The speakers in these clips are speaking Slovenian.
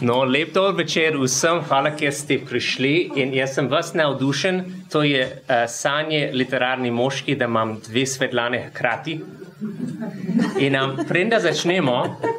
No, lep dober večer vsem, hvala, ker ste prišli in jaz sem vas navdušen. To je sanje literarni moški, da imam dve Svetlane hkrati. In preden začnemo,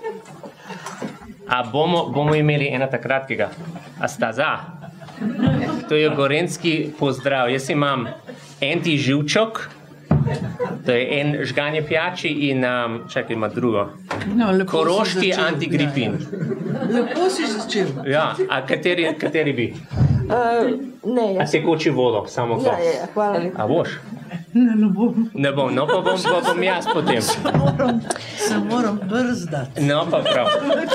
bomo imeli ena kratkega. A sta za? To je gorenski pozdrav. Jaz imam anti-živčok, to je en žganje pijači in čakaj, ima drugo. No, Koroški antigripin. Lepo si začel. Ja, a kateri bi? Ne, A tekoči vodo, samo to. Ja, hvala lepa. A boš? Ne bom. Ne bom, no pa bom jaz potem. Se moram brzdati. No pa prav.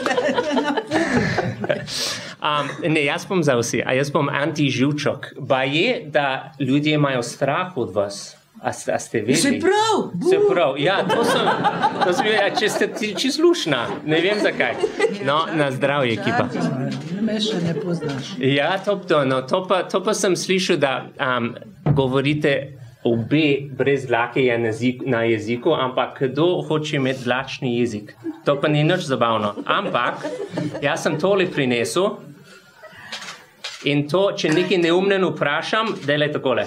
Ne, jaz bom za vsi, a jaz bom anti-živčok. Ba je, da ljudje imajo strah od vas. A ste vedeli? Se prav. Ja, to sem ja, če ste čisto lušna, ne vem zakaj. No, na zdravje, ekipa. Me še ne poznaš. Ja, to pa sem slišal, da govorite obe brez dlake na jeziku, ampak kdo hoče imeti dlačni jezik? To pa ni nič zabavno. Ampak, jaz sem tole prinesel in to, če nekaj neumnen vprašam, delaj takole.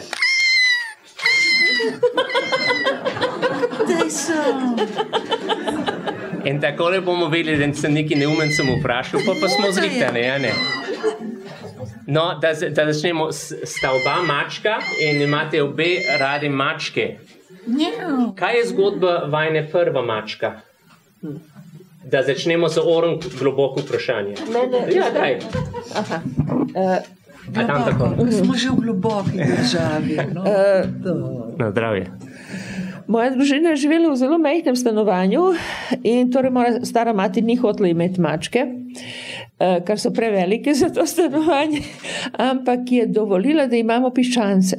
Daj sem. In takole bomo vedeli, da sem nekaj neumen sem vprašal, pa smo zrihtani, ja ne? No, da začnemo, sta oba mačka in imate obe radi mačke. Kaj je zgodba vajne prva mačka? Da začnemo z orem globoko vprašanje. Ja, daj. Aha. A tam tako? Smo že v globoki državi. Na zdravje. Moja družina je živela v zelo majhnem stanovanju in torej moja stara mati ni hotela imeti mačke, kar so prevelike za to stanovanje, ampak je dovolila, da imamo piščance.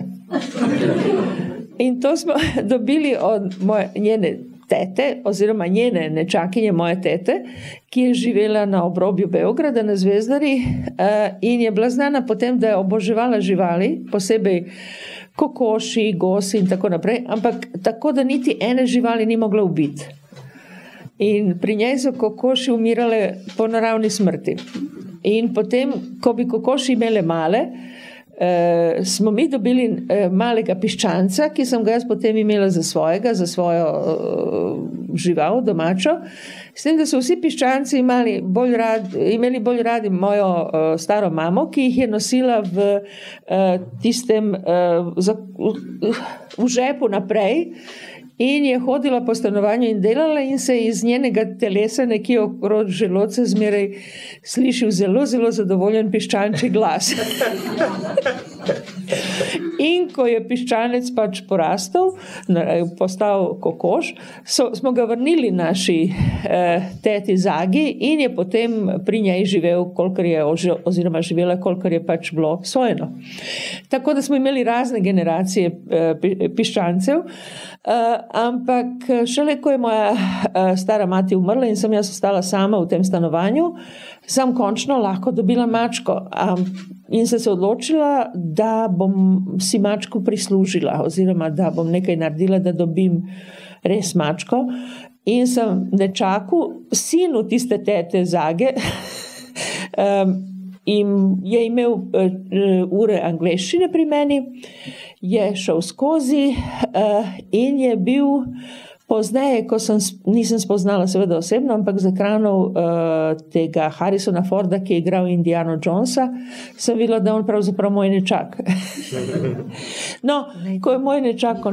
In to smo dobili od njene tete, oziroma njene nečakinje, moje tete, ki je živela na obrobju Beograda na Zvezdari in je bila znana potem, da je oboževala živali, posebej kokoši, gosi in tako naprej, ampak tako, da niti ene živali ni mogla ubiti. In pri njej so kokoši umirale po naravni smrti. In potem, ko bi kokoši imele male, smo mi dobili malega piščanca, ki sem ga jaz potem imela za svojo žival, domačo. S tem, da so vsi piščanci imeli bolj radi mojo staro mamo, ki jih je nosila v žepu naprej in je hodila po stanovanju in delala in se iz njenega telesa nekje okrog želodca zmeraj slišil zelo, zelo zadovoljen piščančji glas. In ko je piščanec pač porastel, postal kokoš, smo ga vrnili naši teti Zagi in je potem pri njej živel, oziroma živela, kolikor je pač bilo sojeno. Tako da smo imeli razne generacije piščancev, ampak šele ko je moja stara mati umrla in sem jaz ostala sama v tem stanovanju, sem končno lahko dobila mačko in sem se odločila, da bom si mačko prislužila oziroma da bom nekaj naredila, da dobim res mačko. In sem nečaku, sinu tiste tete Zage, in je imel ure angleščine pri meni, je šel skozi in je bil pozneje, ko nisem spoznala seveda osebno, ampak z ekranov tega Harrisona Forda, ki je igral Indiana Jonesa, sem videla, da on pravzaprav moj nečak. No, ko je moj nečak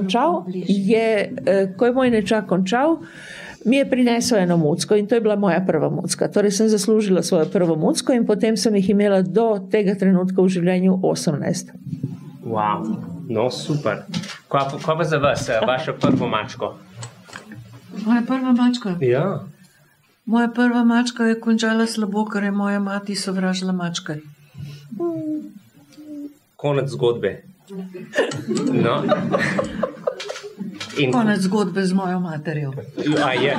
končal, mi je prinesel eno mucko in to je bila moja prva mucka. Torej sem zaslužila svojo prvo mucko in potem sem jih imela do tega trenutka v življenju 18. Wow, no super. Kaj pa za vas, vašo prvo mačko? Moja prva mačka? Ja. Moja prva mačka je končala slabo, ker je moja mati sovražila mačke. Konec zgodbe. No. Konec zgodbe z mojo materjo. A je.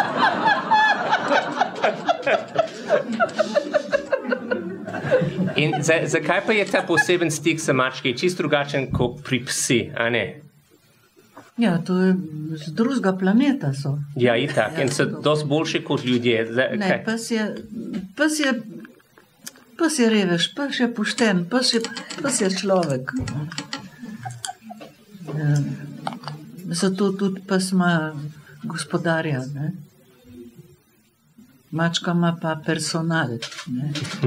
In zakaj pa je ta poseben stik s mački čisto drugačen kot pri psi, a ne? Ja, to je z drugega planeta so. Ja, itak. In so dosti boljši kot ljudje. Ne, pes je Pes je revež, pes je pošten, pes je človek. Zato tudi pes ima gospodarja, ne? Mačka ima pa personal, ne?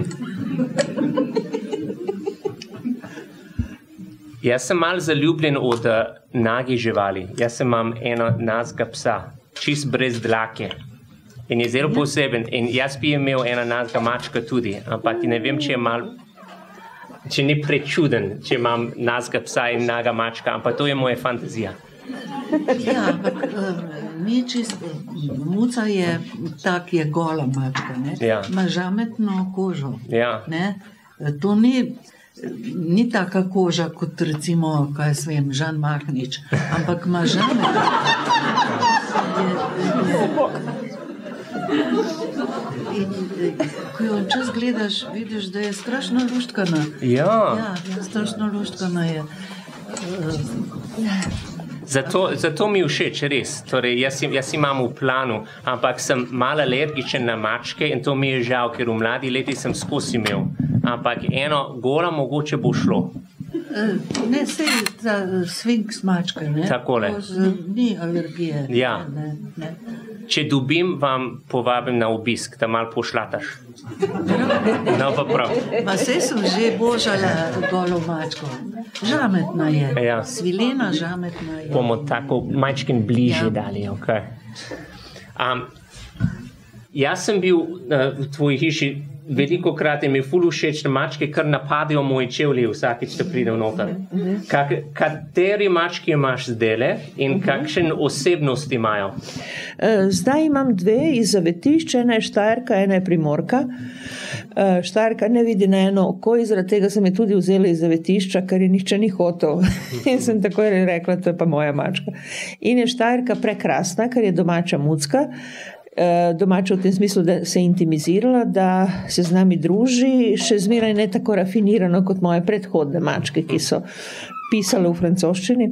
Jaz sem malo zaljubljen od nagih živali. Jaz imam eno nazga psa, čist brez dlake. In je zelo poseben. In jaz bi imel ena nazga mačka tudi, ampak ne vem, če ni prečuden, če imam nazga psa in naga mačka, ampak to je moja fantazija. Ja, ampak ni čisto. Muca je tak, je gola mačka, ne? Ja. Ima žametno kožo. Ja. Ne? To ni taka koža, kot recimo, kaj jaz vem, Žan Mahnič, ampak ima žametno. Ko jo čas gledaš, vidiš, da je strašno luštkana. Ja. Ja, strašno luštkana je. Zato mi všeč, res. Torej, jaz imam v planu, ampak sem malo alergičen na mačke in to mi je žal, ker v mladi leti sem skozi imel. Ampak eno gola mogoče bo šlo. Ne, sej ta sfinks mačka, ne? Takole. Ni alergije. Ja. Ne. Če dobim, vam povabim na obisk, da malo pošlataš. No, pa prav. Ma sej sem že božala golo mačko. Žametna je. Ja. Svilena žametna je. Bomo tako majčken bliže dali, ok. Jaz sem bil v tvoji hiši veliko krat in mi ful všeč na mačke, kar napadajo moji čevlji vsakič, da pridem noter. Kateri mački imaš zdajle in kakšen osebnost imajo? Zdaj imam dve iz zavetišča, ena je Štajerka, ena je Primorka. Štajerka ne vidi na eno oko, zaradi tega sem je tudi vzela iz zavetišča, ker je nihče ni hotel. In sem takoj rekla, to je pa moja mačka. In je Štajerka prekrasna, ker je domača mucka. Domača v tem smislu, da se je intimizirala, da se z nami druži, še zmeraj ne tako rafinirano kot moje predhodne mačke, ki so pisale v francoščini.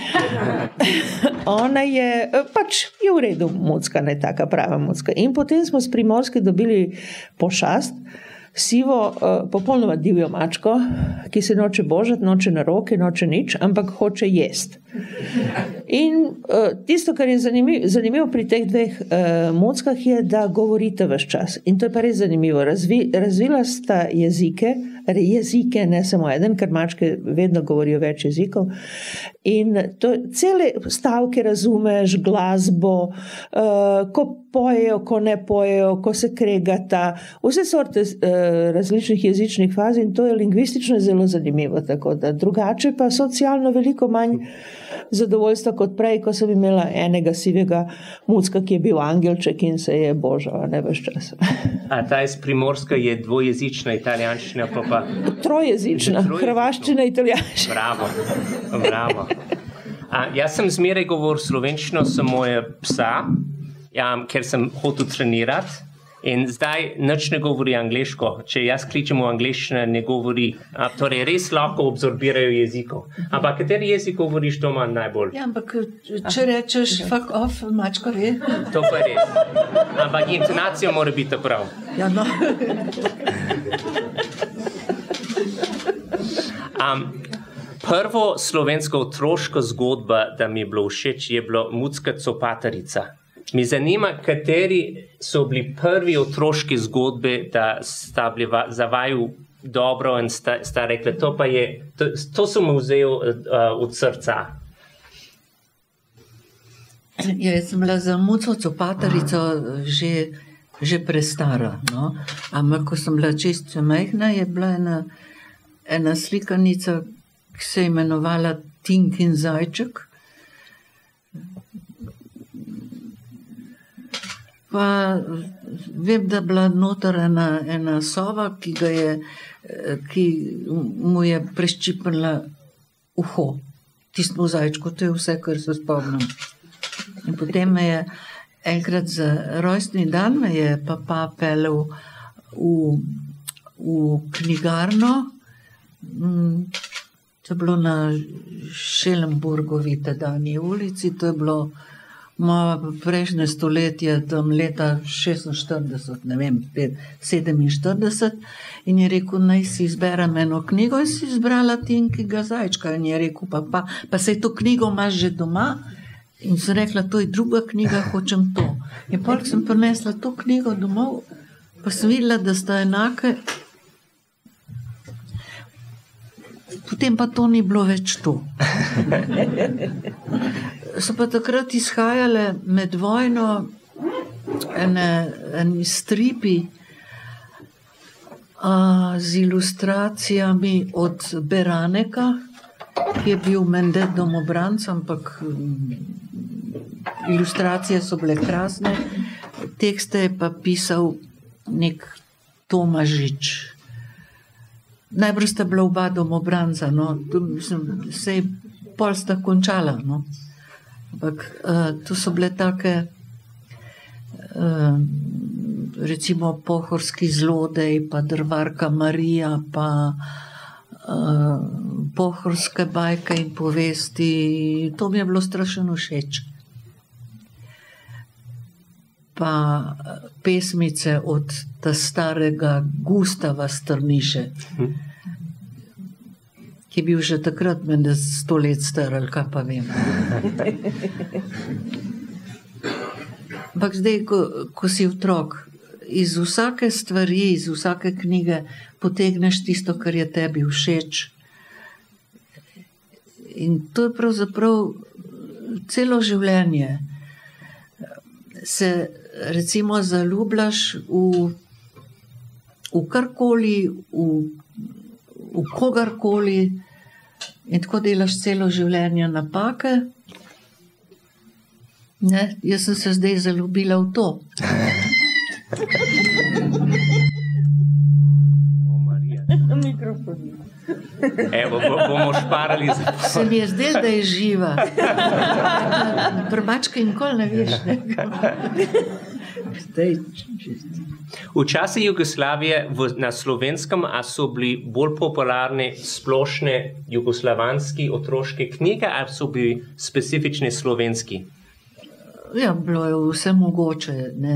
Ona je v redu mucka, ne taka prava mucka. In potem smo s Primorske dobili pošast, sivo, popolnoma divjo mačko, ki se noče božati, noče na roke, noče nič, ampak hoče jest. In tisto, kar je zanimivo pri teh dveh muckah, je, da govorite ves čas. In to je pa res zanimivo. Razvila sta jezike, ne samo eden, ker mačke vedno govorijo več jezikov. In cele stavke razumeš, glasbo, ko pojejo, ko ne pojejo, ko se kregata, vse sorte različnih jezičnih faz in to je lingvistično zelo zanimivo. Tako da drugače pa socialno veliko manj zadovoljstva kot prej, ko sem imela enega sivega mucka, ki je bil angelček in se je božal, ne ves čas. A ta iz Primorska je dvojezična, italijanščina pa? Trojezična, hrvaščina, italijanščina. Bravo. Jaz sem zmeraj govoril slovenščino s moje psa, ker sem hotel trenirati. In zdaj nič ne govori angleško. Če jaz kličem v angleščino, ne govori. Torej, res lahko absorbirajo jezikov. Ampak kateri jezik govoriš doma najbolj? Ja, ampak če rečeš fuck off, mačka ve. To pa res. Ampak intonacija mora biti prav. Ja, no. Prvo slovensko otroško zgodba, da mi je bilo všeč, je bilo Mucka Copatarica. Mi zanima, kateri so bili prvi otroški zgodbe, da sta bili za vaju dobro in sta rekli, to sem vzel od srca. Ja, jaz sem bila za Muco Copatarico že prestara. No? Ampak, ko sem bila čisto majhna, je bila ena slikanica, ki se je imenovala Tinkin zajček. Pa vem, da je bila noter ena sova, ki mu je preščipnila uho. Tistemu zajčku, to je vse, kar se spomnim. In potem me je enkrat za rojstni dan me je papa peljal v knjigarno. To je bilo na Šelenburgovi tedanji ulici, to je bilo prejšnje stoletje, tam leta 46, ne vem, 47, in je rekel, naj si izberem eno knjigo, in si izbrala Tinkyga zajčka, in je rekel, pa sej to knjigo imaš že doma, in sem rekla, to je druga knjiga, hočem to. In potem sem prinesla to knjigo domov, pa sem videla, da sta enake, potem pa to ni bilo več to. So pa takrat izhajale med vojno eni stripi z ilustracijami od Beraneka, ki je bil menda domobranc, ampak ilustracije so bile krasne, tekste je pa pisal nek Tomažič. Najbrž sta bila oba domobranca, no, sej pol sta končala, no. Ampak to so bile take, recimo Pohorski zlodej, pa Drvarka Marija, pa pohorske bajke in povesti, to mi je bilo strašno všeč. Pa pesmice od ta starega Gustava Strniše, ki je bil že takrat menda 100 let star, ali kaj pa vem. Ampak zdaj, ko si otrok, iz vsake stvari, iz vsake knjige potegneš tisto, kar je tebi všeč. In to je pravzaprav celo življenje. Se recimo zaljubljaš v karkoli, v kogarkoli in tako delaš celo življenje napake. Ne, jaz sem se zdaj zaljubila v to. Mikrofon. Evo, bomo šparali za to. Se mi je zdelo, da je živa. Prbačka nikoli ne veš. V času Jugoslavije na Slovenskem so bili bolj popularne splošne jugoslovanski otroške knjige, ali so bili specifični slovenski? Ja, bilo je vse mogoče, ne.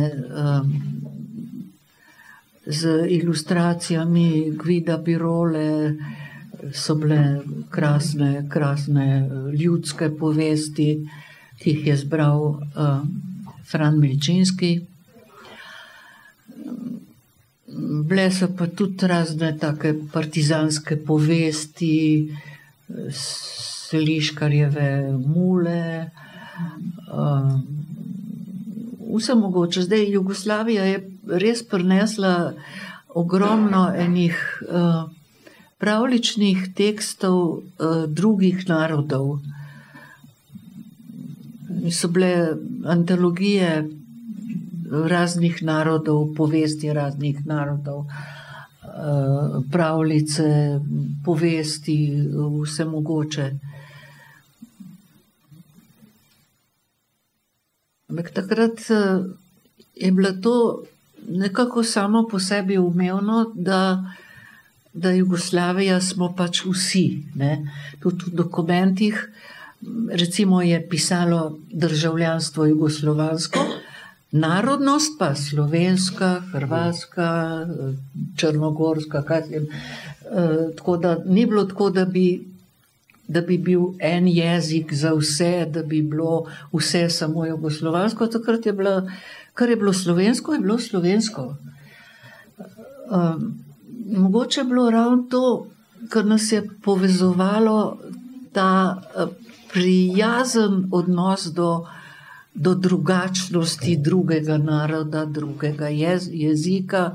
Z ilustracijami Gvida Birole so bile krasne ljudske povesti, ki jih je zbral Fran Milčinski. Bile so pa tudi razne take partizanske povesti, Seliškarjeve mule, vse mogoče. Zdaj Jugoslavija je res prinesla ogromno enih pravličnih tekstov drugih narodov. So bile antologije raznih narodov, povesti raznih narodov, pravljice, povesti, vse mogoče. Ampak takrat je bilo to nekako samo po sebi umevno, da Jugoslavija smo pač vsi. Ne? Tudi v dokumentih recimo je pisalo državljanstvo jugoslovansko, narodnost pa slovenska, hrvaška, črnogorska, tako da ni bilo tako, da bi bil en jezik za vse, da bi bilo vse samo jugoslovansko. Takrat je bilo, kar je bilo slovensko, je bilo slovensko. Mogoče je bilo ravno to, kar nas je povezovalo, ta prijazen odnos do drugačnosti drugega naroda, drugega jezika.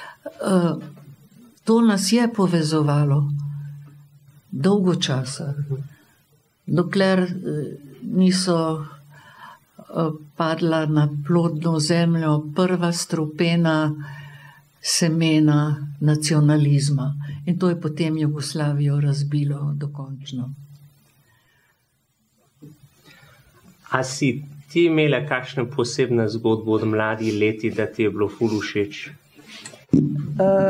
To nas je povezovalo dolgo časa, dokler niso padla na plodno zemljo prva strupena semena nacionalizma. In to je potem Jugoslavijo razbilo dokončno. A si ti imela kakšno posebno zgodbo od mladih leti, da ti je bilo ful všeč?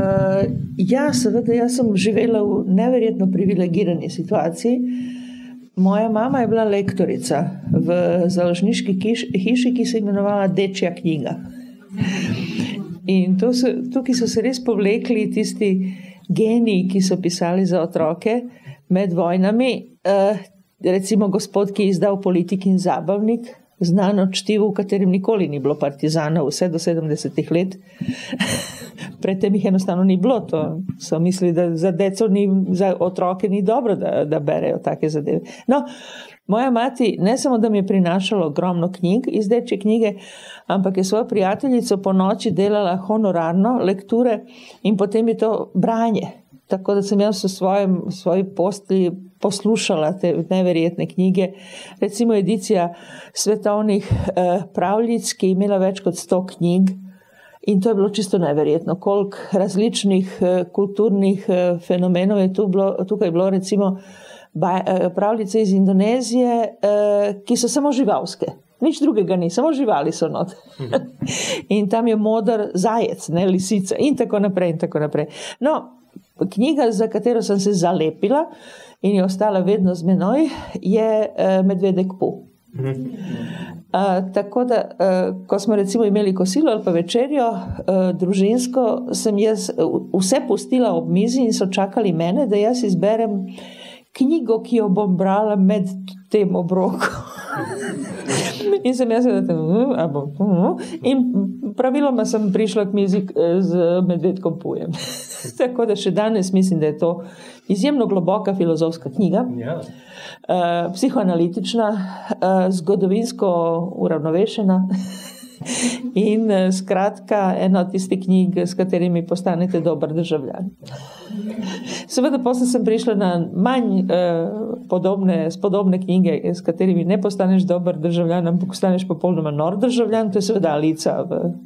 Ja, seveda, jaz sem živela v neverjetno privilegirani situaciji. moja mama je bila lektorica v založniški hiši, ki se imenovala Dečja knjiga. In tukaj so se res povlekli tisti geniji, ki so pisali za otroke med vojnami. Recimo gospod, ki je izdal Politik in zabavnik, znano čtivo, v katerem nikoli ni bilo partizanov, vse do 70 let. Predtem jih enostavno ni bilo. To so mislili, da za otroke ni dobro, da berejo take zadeve. No, moja mati ne samo, da mi je prinašala ogromno knjig iz Dečje knjige, ampak je svojo prijateljico po noči delala honorarno lekture in potem je to branje. Tako da sem jaz v svoji postelji poslušala te neverjetne knjige. Recimo edicija svetovnih pravljic, ki je imela več kot 100 knjig. In to je bilo čisto neverjetno, koliko različnih kulturnih fenomenov je tukaj bilo, recimo pravljice iz Indonezije, ki so samo živalske. Nič drugega ni, samo živali so not. In tam je moder zajec, ne lisica in tako naprej in tako naprej. No, knjiga, za katero sem se zalepila in je ostala vedno z menoj, je Medvedek Pu. Tako da, ko smo recimo imeli kosilo ali pa večerjo družinsko, sem jaz vse pustila ob mizi in so čakali mene, da jaz izberem knjigo, ki jo bom brala med tem obrokom. In sem jaz in praviloma sem prišla k mizi z Medvedkom Pujem. Tako da še danes mislim, da je to izjemno globoka filozofska knjiga, psihoanalitična, zgodovinsko uravnovešena in skratka ena od tistih knjig, s katerimi postanete dober državljan. Seveda potem sem prišla na manj podobne knjige, s katerimi ne postaneš dober državljan, ampak postaneš popolnoma nor državljan. To je seveda Alica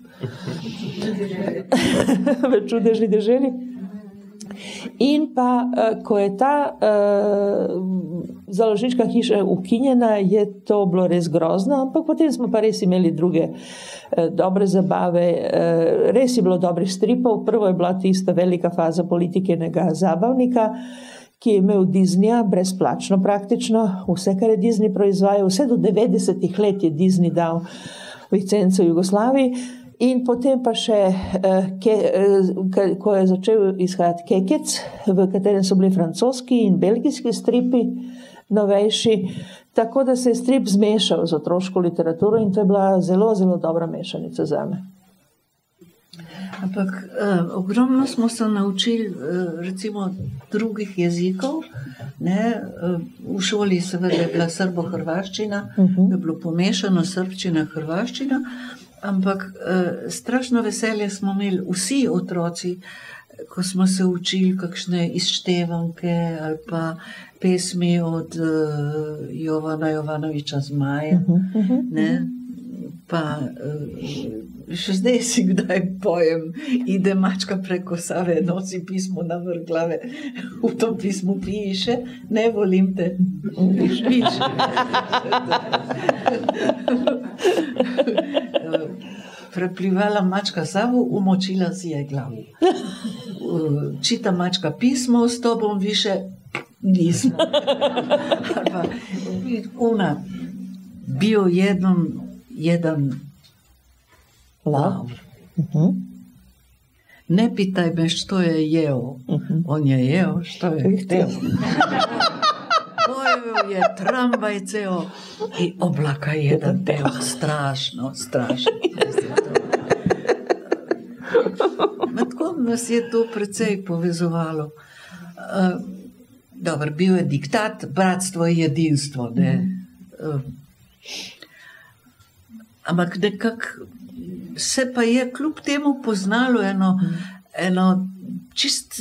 v čudežni deželi. In pa, ko je ta založniška hiša ukinjena, je to bilo res grozno, ampak potem smo pa res imeli druge dobre zabave. Res je bilo dobrih stripov. Prvo je bila tista velika faza Politikinega zabavnika, ki je imel Disneya brezplačno praktično. Vse, kar je Disney proizvajal, vse do 90-ih let je Disney dal licenco Jugoslaviji. In potem pa še, ko je začel izhajati Kekec, v katerem so bili francoski in belgijski stripi novejši, tako da se je strip zmešal z otroško literaturo in to je bila zelo, zelo dobra mešanica zame. Ampak ogromno smo se naučili recimo drugih jezikov. V šoli seveda je bila srbo-hrvaščina, je bilo pomešano srbščina-hrvaščina, ampak strašno veselje smo imeli vsi otroci, ko smo se učili kakšne izštevanke ali pa pesmi od Jovana Jovanoviča Zmaja. Pa še zdaj si kdaj pojem, ide mačka preko Save, nosi pismo na vrh glave, v tom pismu piše, ne volim te, piš. Preplivala mačka Savu, umočila si je glavu. Čita mačka pismo, s tobom više nismo. Bio jedan lav. Ne pitaj me što je jeo. On je jeo što je hteo. Pojeo je tramvaj ceo i oblaka jedan teo. Strašno. Tako nas je to precej povezovalo. Dobro, bil je diktat, bratstvo in jedinstvo. Ampak nekako se pa je kljub temu poznalo eno čist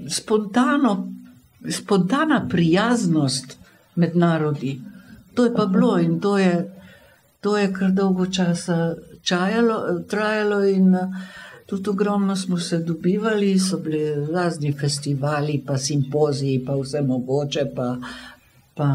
spontana prijaznost med narodi. To je pa bilo in to je kar dolgo časa trajalo in tudi ogromno smo se dobivali, so bili razni festivali, pa simpoziji, pa vse mogoče, pa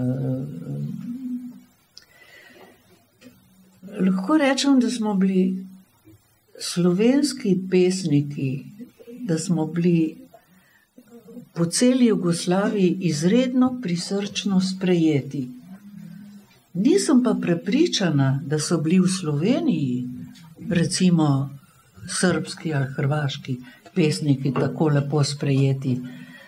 lahko rečem, da smo bili slovenski pesniki, da smo bili po celi Jugoslaviji izredno prisrčno sprejeti. Nisem pa prepričana, da so bili v Sloveniji, recimo srbski ali hrvaški pesniki tako lepo sprejeti.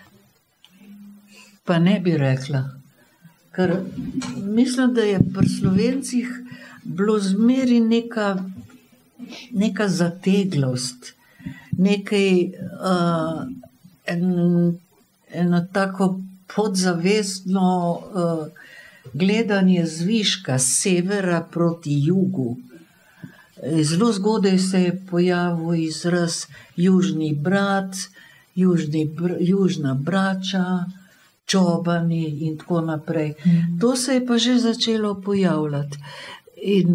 Pa ne bi rekla, ker mislim, da je pri Slovencih bilo zmeri neka zateglost, eno tako podzavestno gledanje zviška, s severa proti jugu. Zelo zgodaj se je pojavil izraz južni brat, južna braća, čobani in tako naprej. To se je pa že začelo pojavljati. In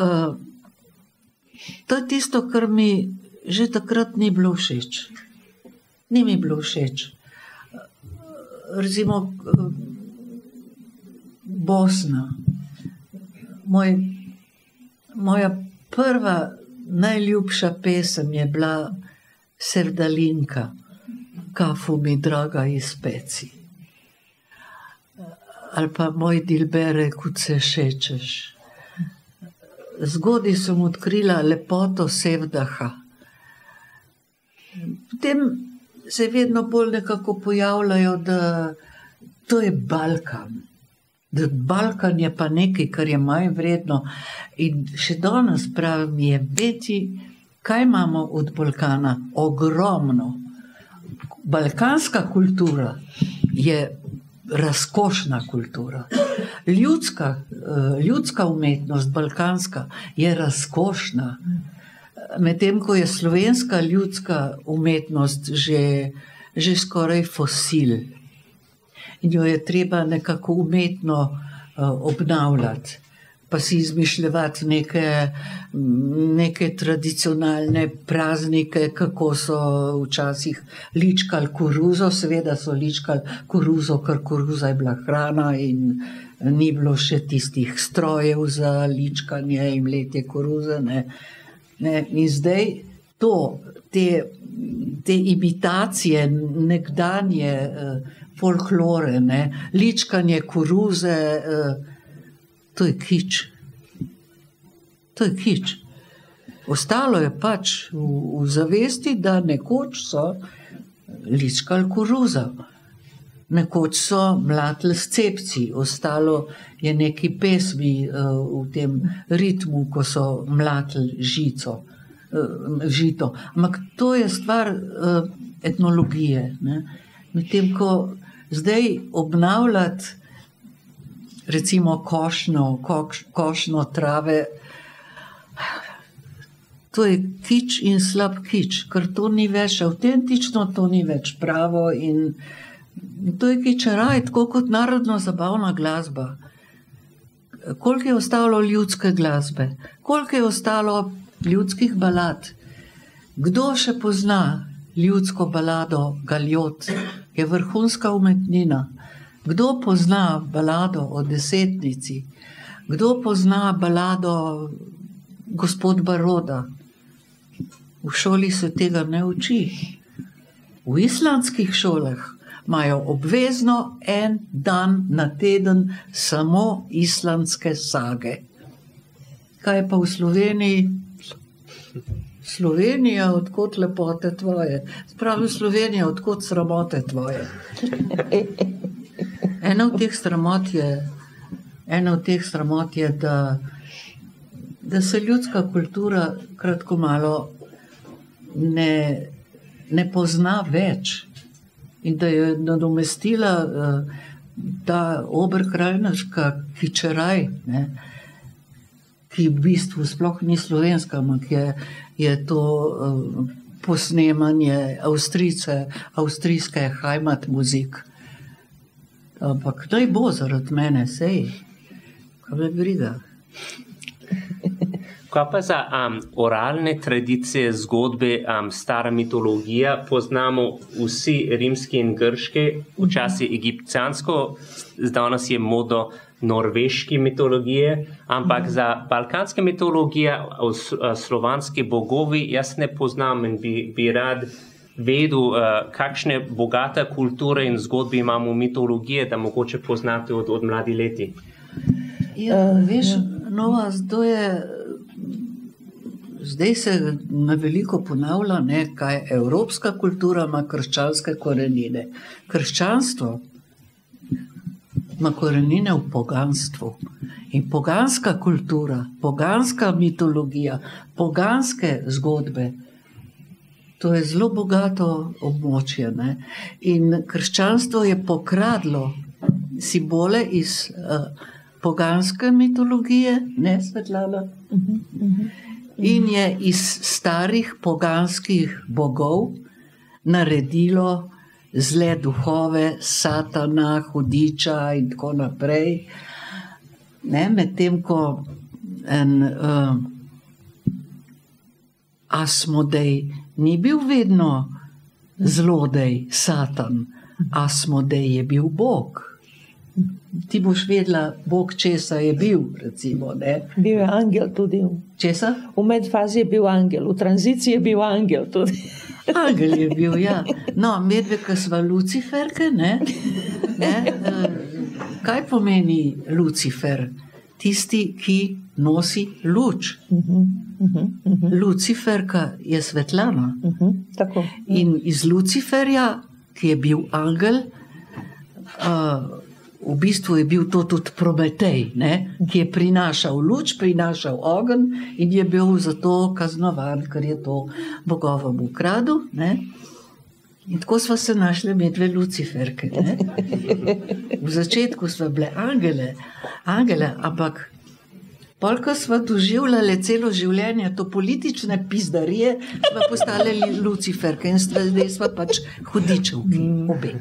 to je tisto, kar mi že takrat ni bilo všeč. Ni mi bilo všeč. Recimo Bosna. Moja prva najljubša pesem je bila Sevdalinka, Kafu mi draga ispeci. Ali pa Moj dilbere, kud se šečeš. Zgodaj sem odkrila lepoto Sevdaha. Potem se vedno bolj nekako pojavljajo, da to je Balkan. Da Balkan je pa nekaj, kar je manj vredno. In še danes pravim, je veti, kaj imamo od Balkana? Ogromno. Balkanska kultura je razkošna kultura. Ljudska umetnost, balkanska, je razkošna. Medtem ko je slovenska ljudska umetnost že skoraj fosil. In jo je treba nekako umetno obnavljati, pa si izmišljati neke tradicionalne praznike, kako so včasih ličkali koruzo, seveda so ličkali koruzo, ker koruza je bila hrana in ni bilo še tistih strojev za ličkanje in mletje koruze. In zdaj te imitacije nekdanje folklore, ličkanje koruze, to je kič. To je kič. Ostalo je pač v zavesti, da nekoč so ličkali koruzo, nekoč so mlatili s cepci, ostalo je neki pesmi v tem ritmu, ko so mlatili žito. Ampak to je stvar etnologije. Medtem ko zdaj obnavljati recimo košnjo trave, to je kič in slab kič, ker to ni več avtentično, to ni več pravo in to je kičeraj, tako kot narodno zabavna glasba. Koliko je ostalo ljudske glasbe? Koliko je ostalo ljudskih balad? Kdo še pozna ljudsko balado Galjot? Je vrhunska umetnina. Kdo pozna balado o Desetnici? Kdo pozna balado Gospod Baroda? V šoli se tega ne uči. V islandskih šolah imajo obvezno en dan na teden samo islandske sage. Kaj pa v Sloveniji? Slovenija, odkot lepote tvoje? Spravi Slovenija, odkot sramote tvoje? Ena od teh sramot je, da se ljudska kultura kratko malo ne pozna več in da je nadomestila ta oberkrajnerška kičeraj, ki v bistvu sploh ni slovenska, ampak je to posnemanje avstrijske Heimat muzik. Ampak naj bo zaradi mene, sej, kaj me briga. Kaj pa za oralne tradicije, zgodbe, stara mitologija? Poznamo vsi rimski in grški, včasih egipcijansko, danes je modo norveške mitologije, ampak za balkanske mitologije, slovanski bogovi, jaz ne poznam in bi rad vedel, kakšne bogate kulture in zgodbe imamo mitologije, da mogoče poznate od mladi leti. Ja, veš, Nova, zdaj se na veliko ponavlja, ne, kaj evropska kultura ima krščanske korenine. Krščanstvo ima korenine v poganstvu. In poganska kultura, poganska mitologija, poganske zgodbe, to je zelo bogato območje. Ne? In krščanstvo je pokradlo simbole iz poganske mitologije, ne, Svetlana? In je iz starih poganskih bogov naredilo zle duhove, Satana, hudiča in tako naprej. Medtem ko Asmodej ni bil vedno zlodej, Satan. Asmodej je bil bog. Ti boš vedela, bog česa je bil, recimo. Ne? Bil je angel tudi. Česa? V medfazi je bil angel, v tranziciji je bil angel tudi. Angel je bil, ja. No, medve, ki sva Luciferke, ne? Kaj pomeni Lucifer? Tisti, ki nosi luč. Luciferka je Svetlana. Tako. In iz Luciferja, ki je bil angel, v bistvu je bil to tudi Prometej, ne? Ki je prinašal luč, prinašal ogenj in je bil zato kaznovan, ker je to bogovom ukradel. Ne? In tako sva se našli medve Luciferke. Ne? V začetku sva bile angele, ampak polko sva doživljale celo življenje, to politične pizdarije, sva postale Luciferke in zdaj sva pač hudičevki, obe.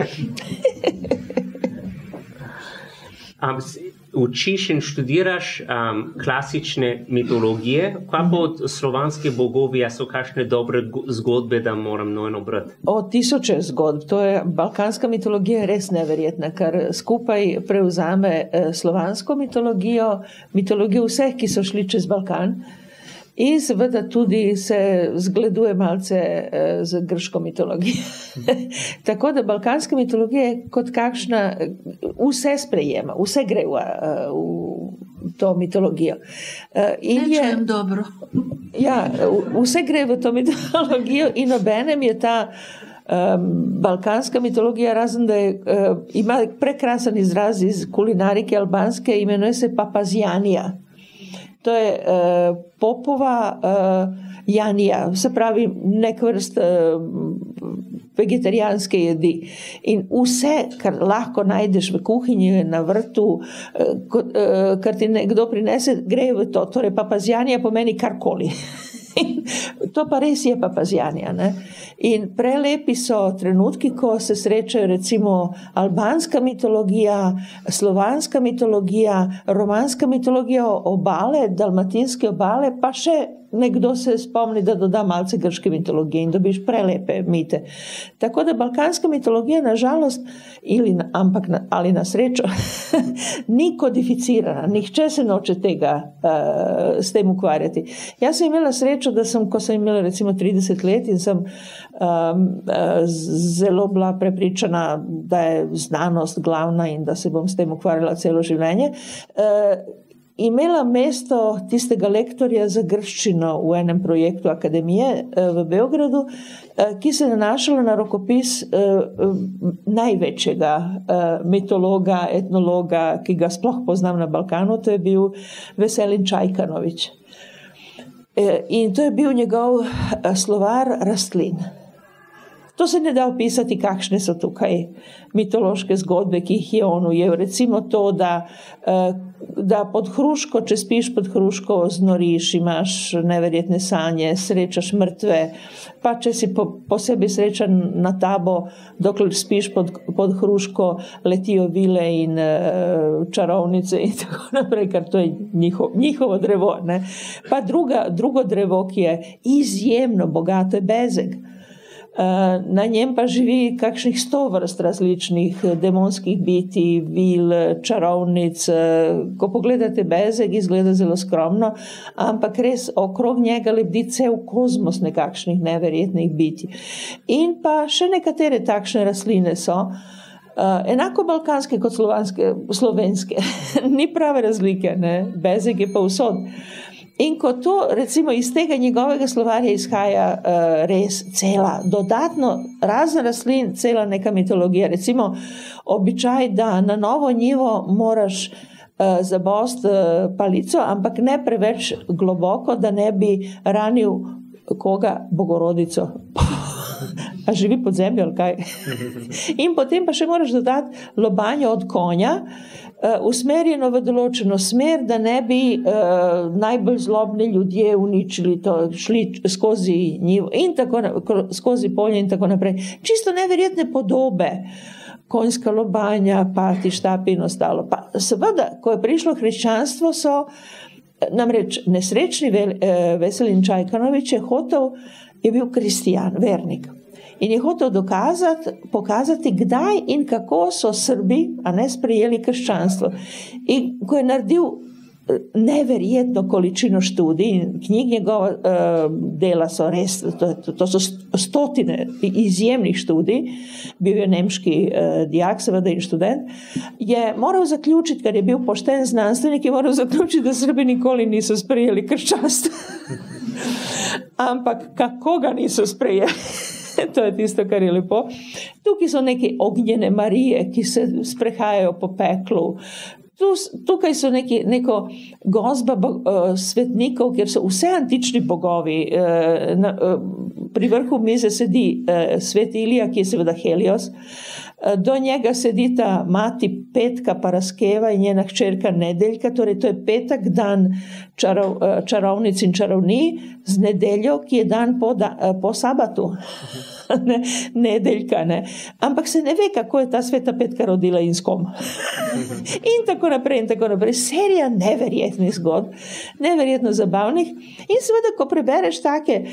Učiš in študiraš klasične mitologije, kaj pa od slovanske bogovije so kakšne dobre zgodbe, da moram nujno brati? Tisoče zgodb. To je balkanska mitologija res neverjetna, ker skupaj prevzame slovansko mitologijo, mitologijo vseh, ki so šli čez Balkan. In seveda tudi se zgleduje malce z grško mitologijo. Tako da balkanska mitologija je kot kakšna, vse sprejema, vse gre v to mitologijo. Nečem dobro. Ja, vse gre v to mitologijo in obenem je ta balkanska mitologija, razen da ima prekrasen izraz iz kulinarike albanske, imenuje se Papazijanija. To je popova janija, se pravi nek vrst vegetarijanske jedi. In vse, kar lahko najdeš v kuhinji, na vrtu, kar ti nekdo prinese, gre v to. Torej, papazijanija pomeni karkoli. To pa res je papazijanija. Ne? In prelepi so trenutki, ko se srečajo recimo albanska mitologija, slovanska mitologija, romanska mitologija obale, dalmatinske obale, pa še nekdo se spomni, da doda malce grške mitologije in dobiš prelepe mite. Tako da balkanska mitologija nažalost, ali na srečo, ni kodificirana. Nihče se noče tega s tem ukvarjati. Jaz sem imela srečo, da ko sem imela recimo 30 let in sem zelo bila prepričana, da je znanost glavna in da se bom s tem ukvarjala celo življenje, imela mesto tistega lektorja za grščino v enem projektu akademije v Beogradu, ki se nanašala na rokopis največjega mitologa, etnologa, ki ga sploh poznam na Balkanu, to je bil Veselin Čajkanović. In to je bil njegov slovar rastlin. To se ne da opisati, kakšne so tukaj mitološke zgodbe, ki jih je on ujel. Recimo to, da pod hruško, če spiš pod hruško, znoriš, imaš neverjetne sanje, srečaš mrtve, pa če si posebej srečan na tabo, dokler spiš pod hruško, letijo vile in čarovnice in tako naprej, ker to je njihovo drevo. Ne? Pa drugo drevo, ki je izjemno bogato, je bezeg. Na njem pa živi kakšnih 100 vrst različnih demonskih bitij, vil, čarovnic. Ko pogledate bezeg, izgleda zelo skromno, ampak res okrog njega lebdi cel kozmos nekakšnih neverjetnih bitij. In pa še nekatere takšne rastline so, enako balkanske kot slovenske. Ni prave razlike, ne? Bezeg je pa vsod. In ko to, recimo iz tega njegovega slovarja izhaja res cela, dodatno razne rastlin, cela neka mitologija. Recimo običaj, da na novo njivo moraš zabost palico, ampak ne preveč globoko, da ne bi ranil koga, Bogorodico. A živi pod zemljo ali kaj? In potem pa še moraš dodati lobanjo od konja, usmerjeno v določeno smer, da ne bi najbolj zlobni ljudje uničili to, šli skozi njivo in tako skozi polje in tako naprej. Čisto neverjetne podobe. Konjska lobanja, pati, štapi in ostalo. Pa seveda, ko je prišlo hriščanstvo, so namreč nesrečni Veselin Čajkanović je bil kristijan, vernik. In je hotel pokazati, kdaj in kako so Srbi, a ne, sprejeli krščanstvo. In ko je naredil neverjetno količino študij, in knjig njegova dela so res, to so stotine izjemnih študij, bil je nemški dijak, seveda in študent, je moral zaključiti, ker je bil pošten znanstvenik, je moral zaključiti, da Srbi nikoli niso sprejeli krščanstvo. Ampak kako ga niso sprejeli? To je tisto, kar je lepo. Tukaj so neke ognjene Marije, ki se sprehajajo po peklu. Tukaj so neko gozba svetnikov, kjer so vse antični bogovi. Pri vrhu mize sedi svet Ilija, ki je seveda Helios. Do njega sedita mati Petka Paraskeva in njena hčerka Nedeljka, torej to je petek, dan čarovnic in čarovnij, z nedeljo, ki je dan po sabatu. Nedeljka, ne. Ampak se ne ve, kako je ta sveta Petka rodila in s kom. In tako naprej, in tako naprej. Serija neverjetnih zgodb, neverjetno zabavnih. In seveda, ko prebereš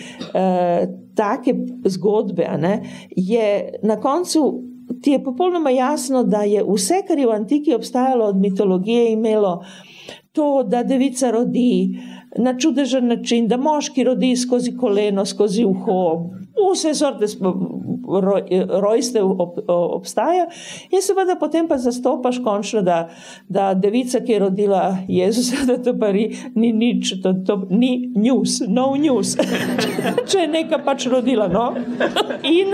take zgodbe, ne, je na koncu ti je popolnoma jasno, da je vse, kar je v antiki obstajalo od mitologije, imelo to, da devica rodi na čudežen način, da moški rodi skozi koleno, skozi uho, vse sorte rojstev obstaja. In seveda potem pa zastopaš končno, da devica, ki je rodila Jezusa, da to pa ni nič, to ni news, no news. Če je neka pač rodila, no. In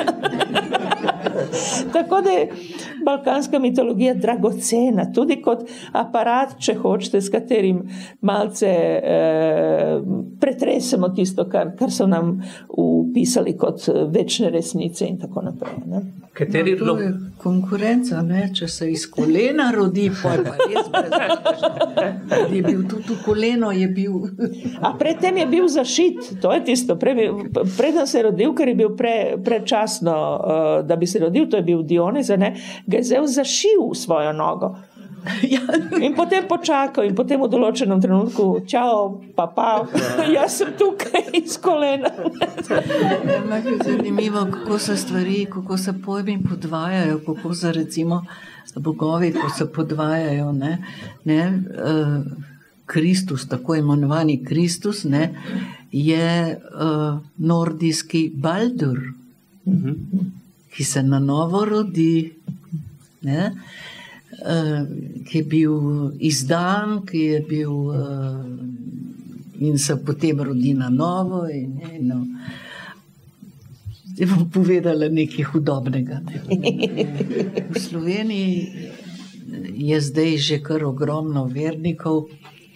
tako da je balkanska mitologija dragocena, tudi kot aparat, če hočete, s katerim malce pretresemo tisto, kar so nam upisali kot večne resnice in tako naprej. Ne? To je konkurenca, ne? Če se iz kolena rodi, pa res brez. Je bil tudi v koleno, je bil. A predtem je bil zašit, to je tisto. Preden se je rodil, ker je bil predčasno, da bi se rodil, to je bil Dionys, ne? Ga je zel zašil svojo nogo. In potem počakal in potem v določenem trenutku čao, pa, jaz sem tukaj iz kolena. Je zanimivo, kako se stvari, kako se pojmi podvajajo, kako se recimo bogovi, ko se podvajajo, ne, Kristus, tako imenovani Kristus, ne, je nordijski Baldur, ki se na novo rodi, ne, ki je bil izdan, ki je bil in se potem rodi na novo. Zdaj bom povedala nekaj hudobnega. V Sloveniji je zdaj že kar ogromno vernikov.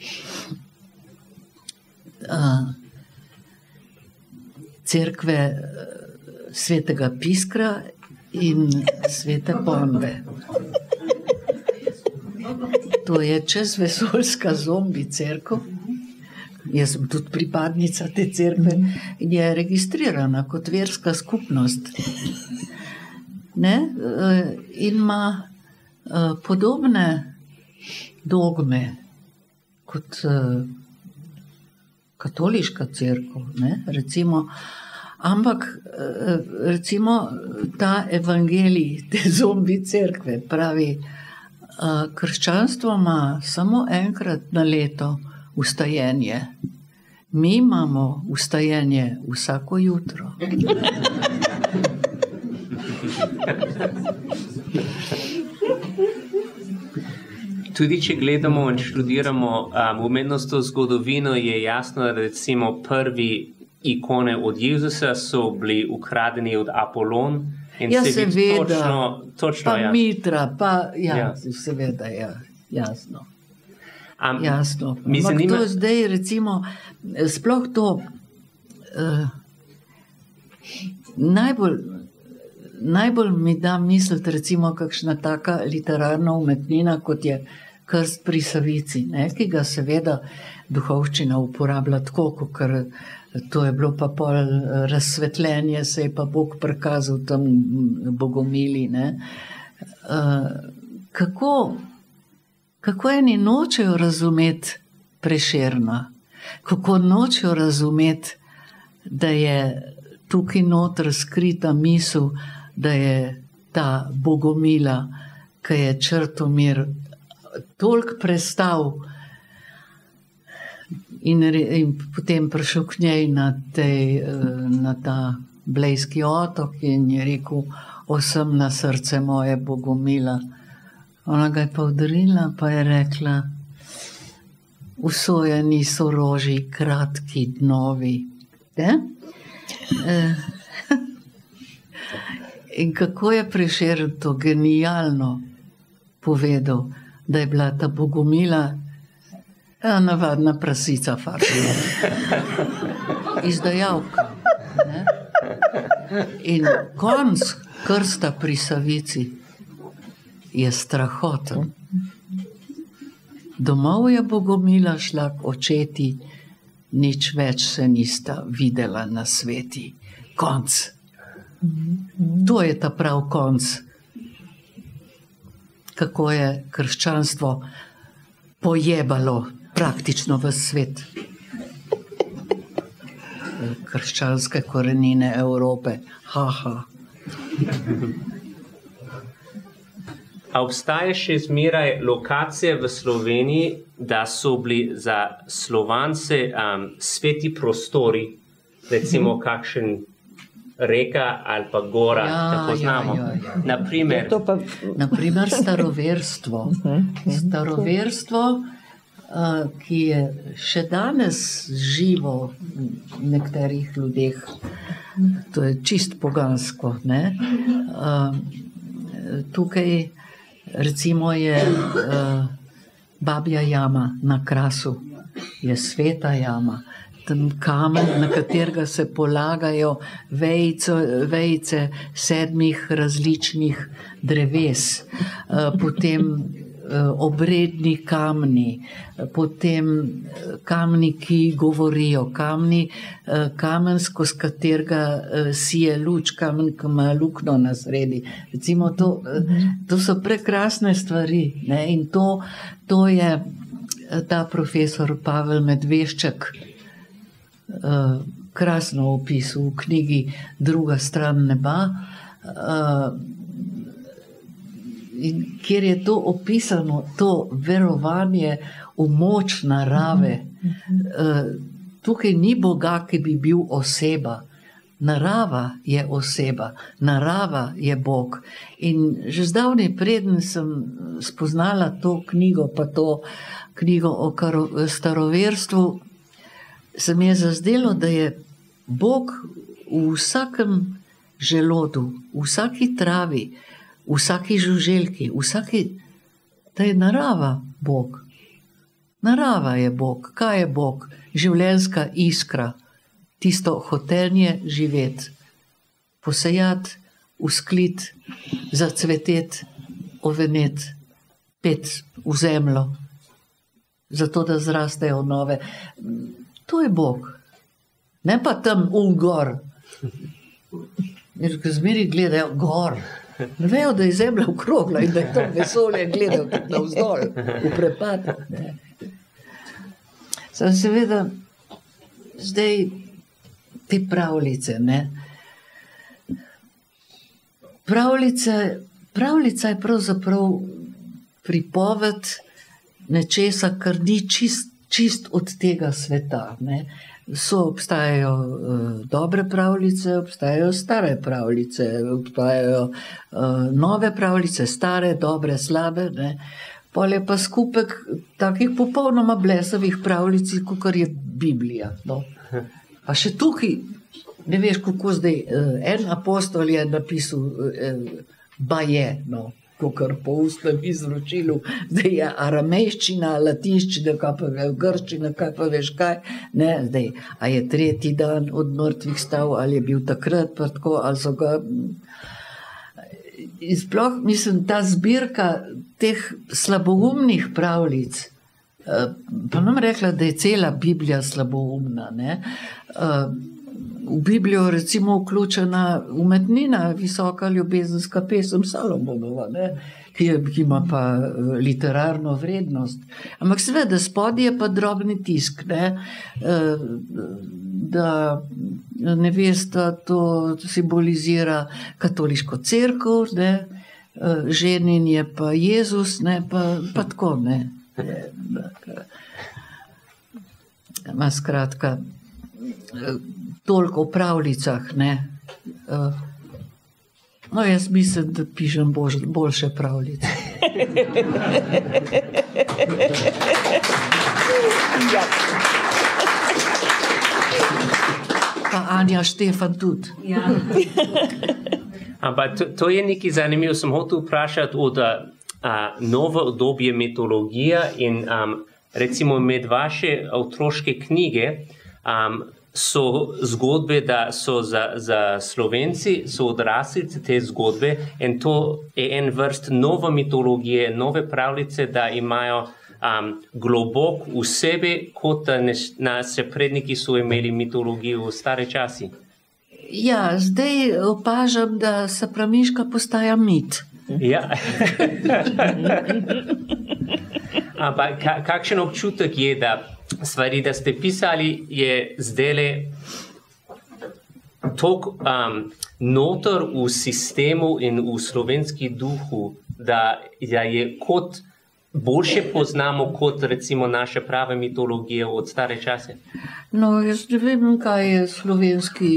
Cerkve svetega Piskra in svete Pombe. To je čezvesoljska zombi cerkev. Jaz sem tudi pripadnica te cerkve in je registrirana kot verska skupnost. Ne? In ima podobne dogme kot katoliška cerkev. Ne? Recimo, Ampak recimo ta evangelij, te zombi cerkve pravi, krščanstvo ima samo enkrat na leto vstajenje. Mi imamo vstajenje vsako jutro. Tudi če gledamo in študiramo umetnostno zgodovino, je jasno, da recimo prvi ikone od Jezusa so bili ukradeni od Apolon. In Ja, se vidi seveda, točno pa ja. Mitra, pa ja, Ja. seveda, ja, jasno. Am- Jasno. Mi Ampak zanima- to zdaj recimo, sploh to najbolj mi da misliti recimo kakšna taka literarna umetnina, kot je Krst pri Savici, ne, ki ga seveda duhovščina uporablja tako, ker to je bilo pa pol razsvetljenje, se je pa Bog prikazal tam bogomili, ne. Kako eni nočejo razumeti Prešerna, kako nočejo razumeti, da je tukaj noter skrita misel, da je ta Bogomila, ki je Črtomir toliko prestal in potem prišel k njej na ta Blejski otok in je rekel, osem na srce moje Bogomila. Ona ga je pa udarila, pa je rekla, usojeni so roži, kratki dnovi. In kako je Prešeren to genialno povedal, da je bila ta Bogomila navadna prasica faršina. Izdajalka. Ne? In konc Krsta pri Savici je strahoten. Domov je Bogomila šla k očeti, nič več se nista videla na sveti. Konc. To je ta prav konc. Kako je krščanstvo pojebalo praktično v svet. Krščanske korenine Evrope. Haha. A obstaja še zmeraj lokacije v Sloveniji, da so bili za Slovance sveti prostori, recimo kakšen reka ali pa gora, tako znamo. Naprimer, Naprimer staroverstvo. Staroverstvo, ki je še danes živo v nekaterih ljudeh. To je čist pogansko, ne? Tukaj recimo je Babja jama na Krasu, je sveta jama. Ten kamen, na katerega se polagajo vejice 7 različnih dreves, potem obredni kamni, potem kamni, ki govorijo, kamen, skozi katerega sije luč, kamen, ki ima luknjo na sredi. Recimo to so prekrasne stvari, ne? In to je ta profesor Pavel Medvešček krasno opisal v knjigi Druga stran neba, in kjer je to opisano, to verovanje v moč narave. Tukaj ni Boga, ki bi bil oseba. Narava je oseba, narava je Bog. In že zdavnaj preden sem spoznala to knjigo, pa to knjigo o staroverstvu, se mi je zazdelo, da je Bog v vsakem želodu, v vsaki travi, v vsaki žuželki, da je narava Bog. Narava je Bog. Kaj je Bog? Življenjska iskra. Tisto hotenje živeti. Posejati, usklit, zacveteti, oveneti, pet v zemljo. Zato, da zrastejo nove. To je Bog. Ne pa tam gor. Ker zmeri gledajo gor. Ne vejo, da je zemlja okrogla in da je tam vesolje gledajo tudi navzdol, v prepad. Sem seveda zdaj te pravljice, ne. Pravljica je pravzaprav pripoved nečesa, kar ni čist od tega sveta, ne. Obstajajo dobre pravljice, obstajajo stare pravljice, obstajajo nove pravljice, stare, dobre, slabe, ne. Pol je pa skupek takih popolnoma blesavih pravljic, kakor je Biblija, no. Pa še tukaj, ne veš, kako zdaj, en apostol je napisal baje, no. To, kar po ustnem izročilu, zdaj je aramejščina, latinščina, kaj pa grščina, kaj pa veš kaj, ne, zdaj, a je 3. dan od mrtvih stal, ali je bil takrat, pa tako, ali so ga... In sploh, mislim, ta zbirka teh slaboumnih pravljic, pa nam rekla, da je cela Biblija slaboumna, ne, v Biblijo recimo vključena umetnina, visoka ljubezenska pesem Salomonova, ne, ki ima pa literarno vrednost. Ampak seveda, spodaj je pa drobni tisk, ne, da nevesta to simbolizira katoliško cerkev, ne, ženin je pa Jezus, ne, pa tako, ne. Ma skratka, toliko o pravljicah, ne. No, jaz mislim, da pišem boljše pravljice. Pa Anja Štefan tudi. Ja. Ampak to je nekaj zanimivo, sem hotel vprašati od novo obdobje mitologije in recimo med vaše otroške knjige so zgodbe, da so za Slovenci, so odrasli te zgodbe in to je en vrst nove mitologije, nove pravljice, da imajo globok v sebi, kot naši predniki so imeli mitologijo v stare časi. Ja, zdaj opažam, da Sapramiška postaja mit. Ja. Ampak kakšen občutek je, da stvari, da ste pisali, je zdajle toliko noter v sistemu in v slovenski duhu, da je kot boljše poznamo kot recimo naše prave mitologije od stare čase. No, jaz ne vem, kaj je slovenski.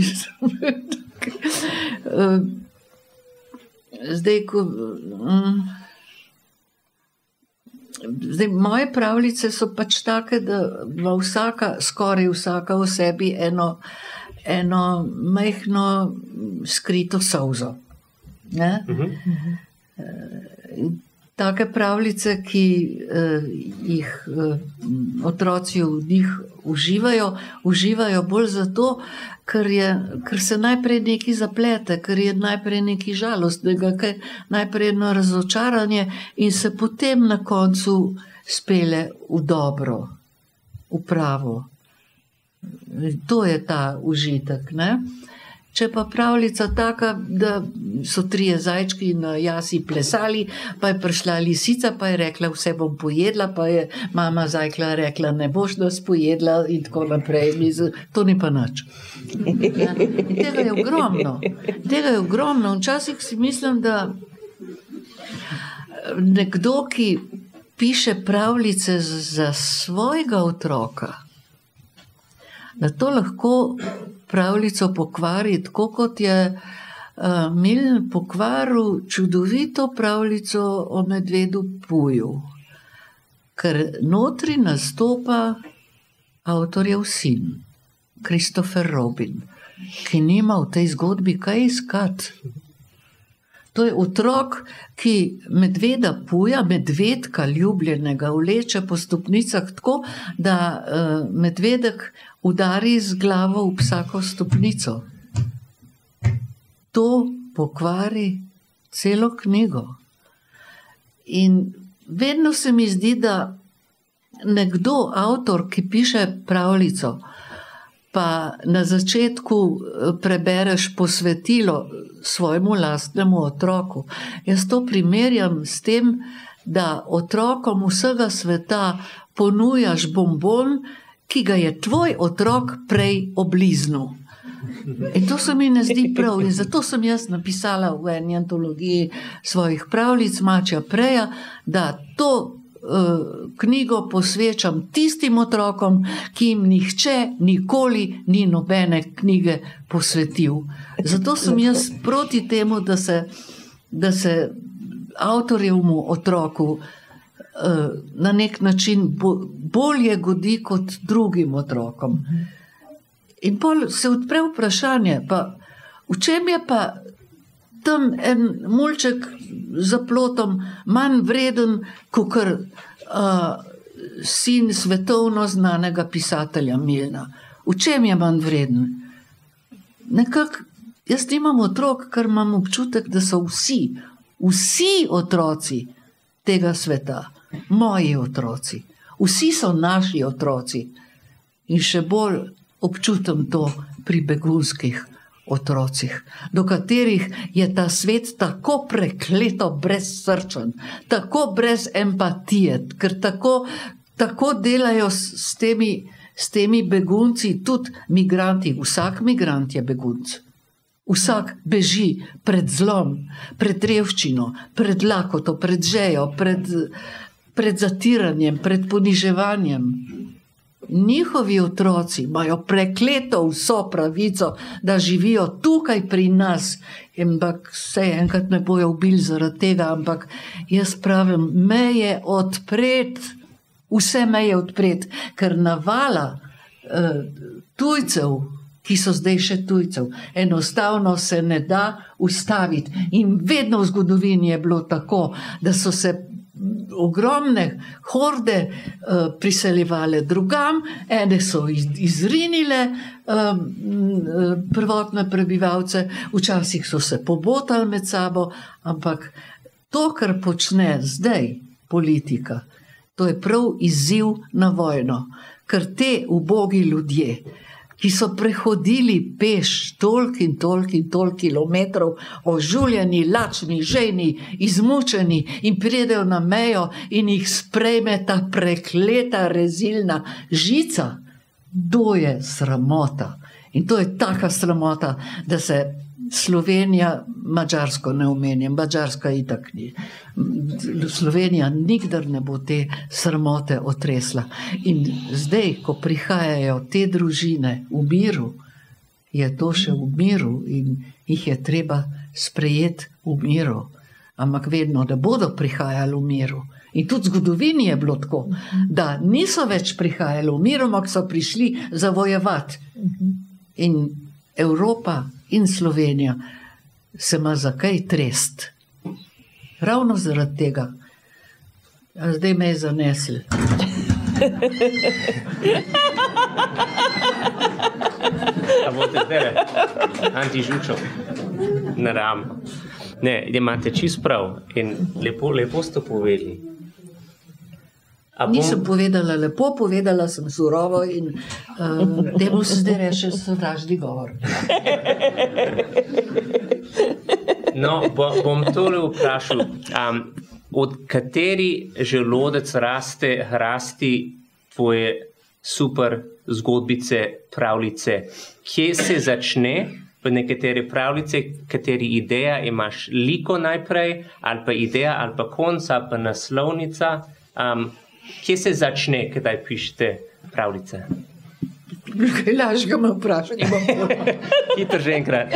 Zdaj, moje pravljice so pač take, da ima skoraj vsaka v sebi eno majhno skrito solzo. Ne? Take pravljice, ki jih otroci v njih uživajo bolj zato, ker se najprej nekaj zaplete, ker je najprej nekaj žalostnega, ker je najprej eno razočaranje in se potem na koncu spele v dobro, v pravo. To je ta užitek, ne? Če pa pravljica taka, da so 3 zajčki na jasi plesali, pa je prišla lisica, pa je rekla, vse bom pojedla, pa je mama zajkla rekla, ne boš nas pojedla in tako naprej. To ni pa nič. Ja. Tega je ogromno. Včasih si mislim, da nekdo, ki piše pravljice za svojega otroka, da to lahko pravljico pokvari, tako kot je Miln pokvaril čudovito pravljico o medvedu Puju, ker notri nastopa avtorjev sin, Christopher Robin, ki nima v tej zgodbi kaj iskati. To je otrok, ki medveda Puja, medvedka ljubljenega, vleče po stopnicah tako, da medvedek udari z glavo v vsako stopnico. To pokvari celo knjigo. In vedno se mi zdi, da nekdo, avtor, ki piše pravljico, pa na začetku prebereš posvetilo svojemu lastnemu otroku. Jaz to primerjam s tem, da otrokom vsega sveta ponujaš bonbon ki ga je tvoj otrok prej obliznil. In to se mi ne zdi prav. In zato sem jaz napisala v eni antologiji svojih pravljic Mačja Preja, da to knjigo posvečam tistim otrokom, ki jim nihče nikoli ni nobene knjige posvetil. Zato sem jaz proti temu, da se avtorjevmu otroku na nek način bolje godi kot drugim otrokom. In pol se odpre vprašanje, pa v čem je pa tam en mulček za plotom manj vreden, kakor sin svetovno znanega pisatelja Milna. V čem je manj vreden? Nekako, jaz nimam otrok, ker imam občutek, da so vsi otroci tega sveta, moji otroci. Vsi so naši otroci. In še bolj občutam to pri begunskih otrocih, do katerih je ta svet tako prekleto brezsrčen, tako brez empatije, ker tako delajo s temi begunci, tudi migranti. Vsak migrant je begunc. Vsak beži pred zlom, pred revščino, pred lakoto, pred žejo, pred zatiranjem, pred poniževanjem. Njihovi otroci imajo prekleto vso pravico, da živijo tukaj pri nas, ampak se enkrat me bojo ubili zaradi tega, ampak jaz pravim, meje odpret, vse meje odpret, ker navala tujcev, ki so zdaj še tujcev, enostavno se ne da ustaviti. In vedno v zgodovini je bilo tako, da so se ogromne horde priseljevale drugam, ene so izrinile prvotne prebivalce, včasih so se pobotali med sabo, ampak to, kar počne zdaj politika, to je prav izziv na vojno, ker te ubogi ljudje, ki so prehodili peš toliko kilometrov, ožuljeni, lačni, žejni, izmučeni in pridejo na mejo in jih sprejme ta prekleta rezilna žica. To je sramota. In to je taka sramota, da se Slovenija, Madžarsko ne omenjam, Madžarska itak ni. Slovenija nikdar ne bo te sramote otresla. In zdaj, ko prihajajo te družine v miru, je to še v miru in jih je treba sprejeti v miru. Ampak vedno, da bodo prihajali v miru. In tudi v zgodovini je bilo tako, da niso več prihajali v miru, ampak so prišli zavojevati. In Evropa in Slovenija se ima za kaj trest. Ravno zaradi tega. A zdaj me je zanesli. A boste zdaj antižučo na ram. Ne, imate čist prav in lepo ste povedali. Nisem povedala lepo, povedala sem surovo in temu se zdaj reče sovražni govor. No, bom tole vprašal. Od kateri želodec rasti tvoje super zgodbice, pravljice? Kje se začne v nekatere pravljice, kateri ideja imaš liko najprej, ali pa ideja, ali pa konc, ali pa naslovnica? Kje se začne, kdaj pišete pravljice? Kaj lažga me vprašati? Hitro že enkrat.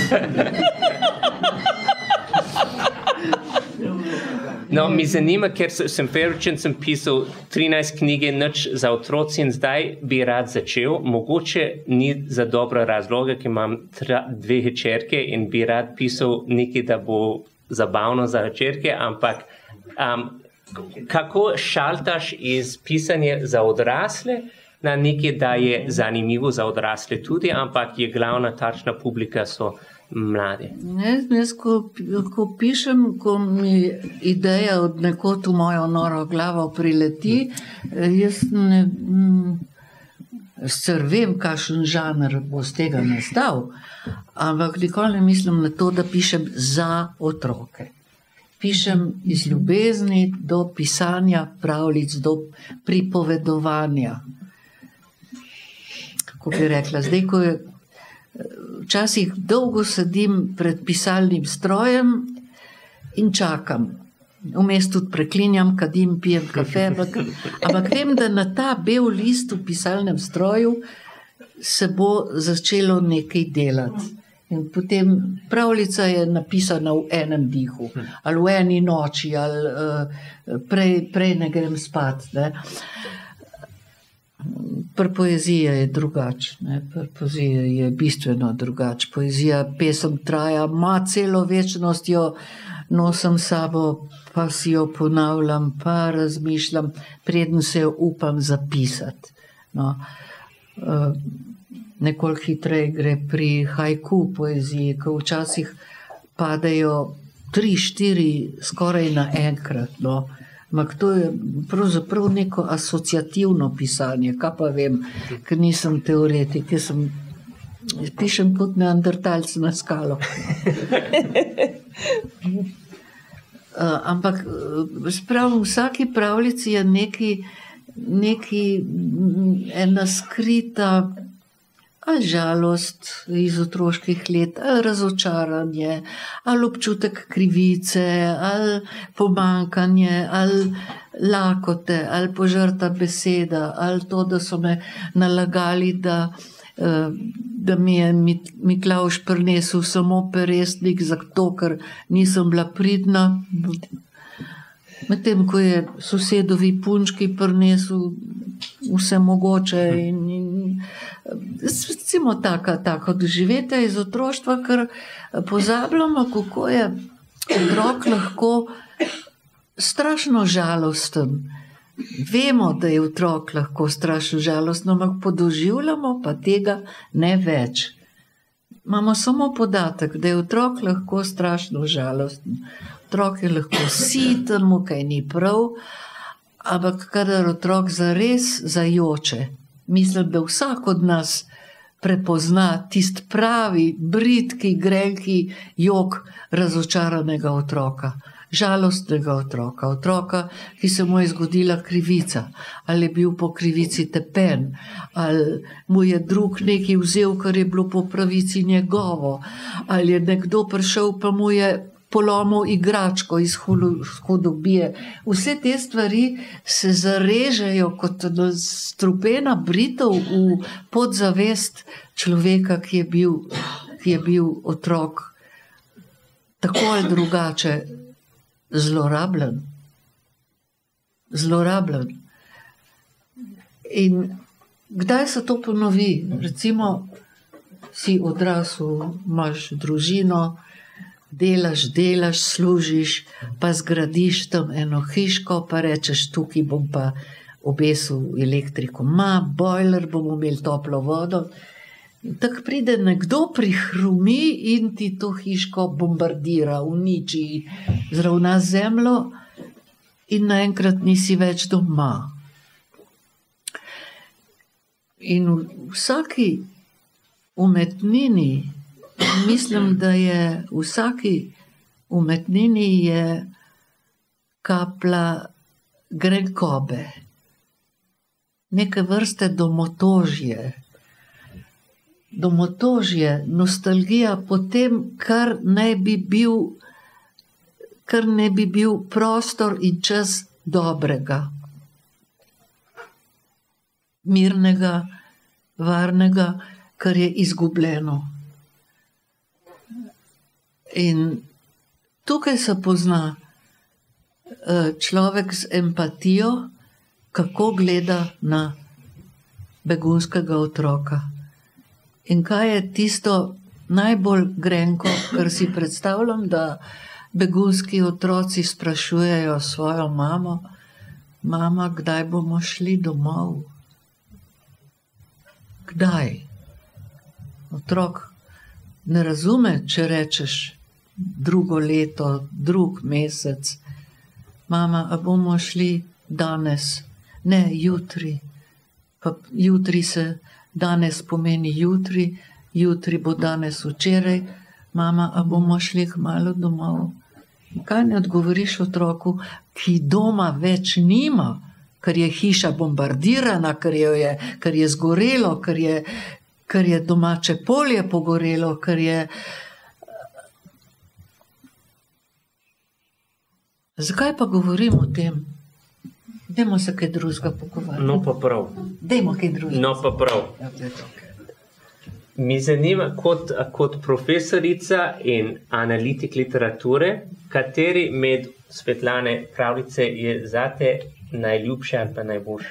No, mi zanima, ker sem pisal 13 knjige nič za otroci in zdaj bi rad začel. Mogoče ni za dobro razloga, ker imam 2 hčerke in bi rad pisal nekaj, da bo zabavno za hčerke, ampak kako šaltaš iz pisanja za odrasle na nekaj, da je zanimivo za odrasle tudi, ampak je glavna tarčna publika so mladi? Jaz, ko pišem, ko mi ideja od nekod v mojo noro glavo prileti, jaz sicer vem, kakšen žanr bo z tega nastal, ampak nikoli ne mislim na to, da pišem za otroke. Pišem iz ljubezni do pisanja pravljic, do pripovedovanja. kako bi rekla, zdaj, ko je včasih dolgo sedim pred pisalnim strojem in čakam. Vmes tudi preklinjam, kadim, pijem kafe, ampak vem, da na ta bel list v pisalnem stroju se bo začelo nekaj delati. In potem pravljica je napisana v enem dihu, ali v eni noči, ali prej ne grem spat. Ne. Pri poeziji je drugače, pri poeziji je bistveno drugače. Poezija, pesem traja, ima celo večnost, jo nosim sabo, pa si jo ponavljam, pa razmišljam, preden se jo upam zapisati. No. Nekoliko hitreje gre pri haiku poeziji, ko včasih padejo 3-4 skoraj naenkrat. No. Ampak to je pravzaprav neko asociativno pisanje, kaj pa vem, ker nisem teoretik, pišem kot neandertalc na skalo. Ampak spravim, v vsaki pravljici je ena skrita ali žalost iz otroških let, ali razočaranje, ali občutek krivice, ali pomankanje, ali lakote, ali požrta beseda, ali to, da so me nalagali, da mi je Miklavž prinesel samo peresnik, zato ker nisem bila pridna. Medtem, ko je sosedovi punčki prinesel vse mogoče in recimo tako doživetje iz otroštva, ker pozabljamo, kako je otrok lahko strašno žalosten. Vemo, da je otrok lahko strašno žalosten, ampak podoživljamo pa tega ne več. Imamo samo podatek, da je otrok lahko strašno žalosten. Otrok je lahko siten, mu kaj ni prav, ampak kadar otrok zares zajoče, mislim, da vsak od nas prepozna tist pravi, bridki, grenki jok razočaranega otroka, žalostnega otroka, otroka, ki se mu je zgodila krivica, ali je bil po krivici tepen, ali mu je drug nekaj vzel, kar je bilo po pravici njegovo, ali je nekdo prišel, pa mu je polomil igračko iz hudobije. Vse te stvari se zarežejo kot strupena britev v podzavest človeka, ki je bil otrok tako ali drugače zlorabljen. In kdaj se to ponovi? Recimo, si odrasel, imaš družino, delaš, služiš, pa zgradiš tam eno hiško, pa rečeš, tukaj bom pa obesil elektriko, bojler, bomo imeli toplo vodo. Tako pride nekdo, prihrumi in ti to hiško bombardira, uniči, zravna zemljo in naenkrat nisi več doma. In v vsaki umetnini, mislim, da je v vsaki umetnini je kaplja grenkobe, neke vrste domotožje, nostalgija po tem, kar ne bi bil prostor in čas dobrega, mirnega, varnega, kar je izgubljeno. In tukaj se pozna človek z empatijo, kako gleda na begunskega otroka. In kaj je tisto najbolj grenko, kar si predstavljam, da begunski otroci sprašujejo svojo mamo, mama, kdaj bomo šli domov? Kdaj? Otrok ne razume, če rečeš drugo leto, drug mesec. Mama, a bomo šli danes? Ne, jutri. Pa jutri danes pomeni jutri, jutri bo danes včeraj. Mama, a bomo šli kmalu domov? Kaj ne odgovoriš otroku, ki doma več nima, ker je hiša bombardirana, ker je zgorelo, ker je domače polje pogorelo, ker je... Zakaj pa govorimo o tem? Dajmo se kaj drugega pogovarjati. No pa prav. Dajmo kaj drugega. No pa prav. Mi zanima, kot profesorica in analitik literature, kateri med Svetlane pravljice je zate najljubše ali pa najboljše?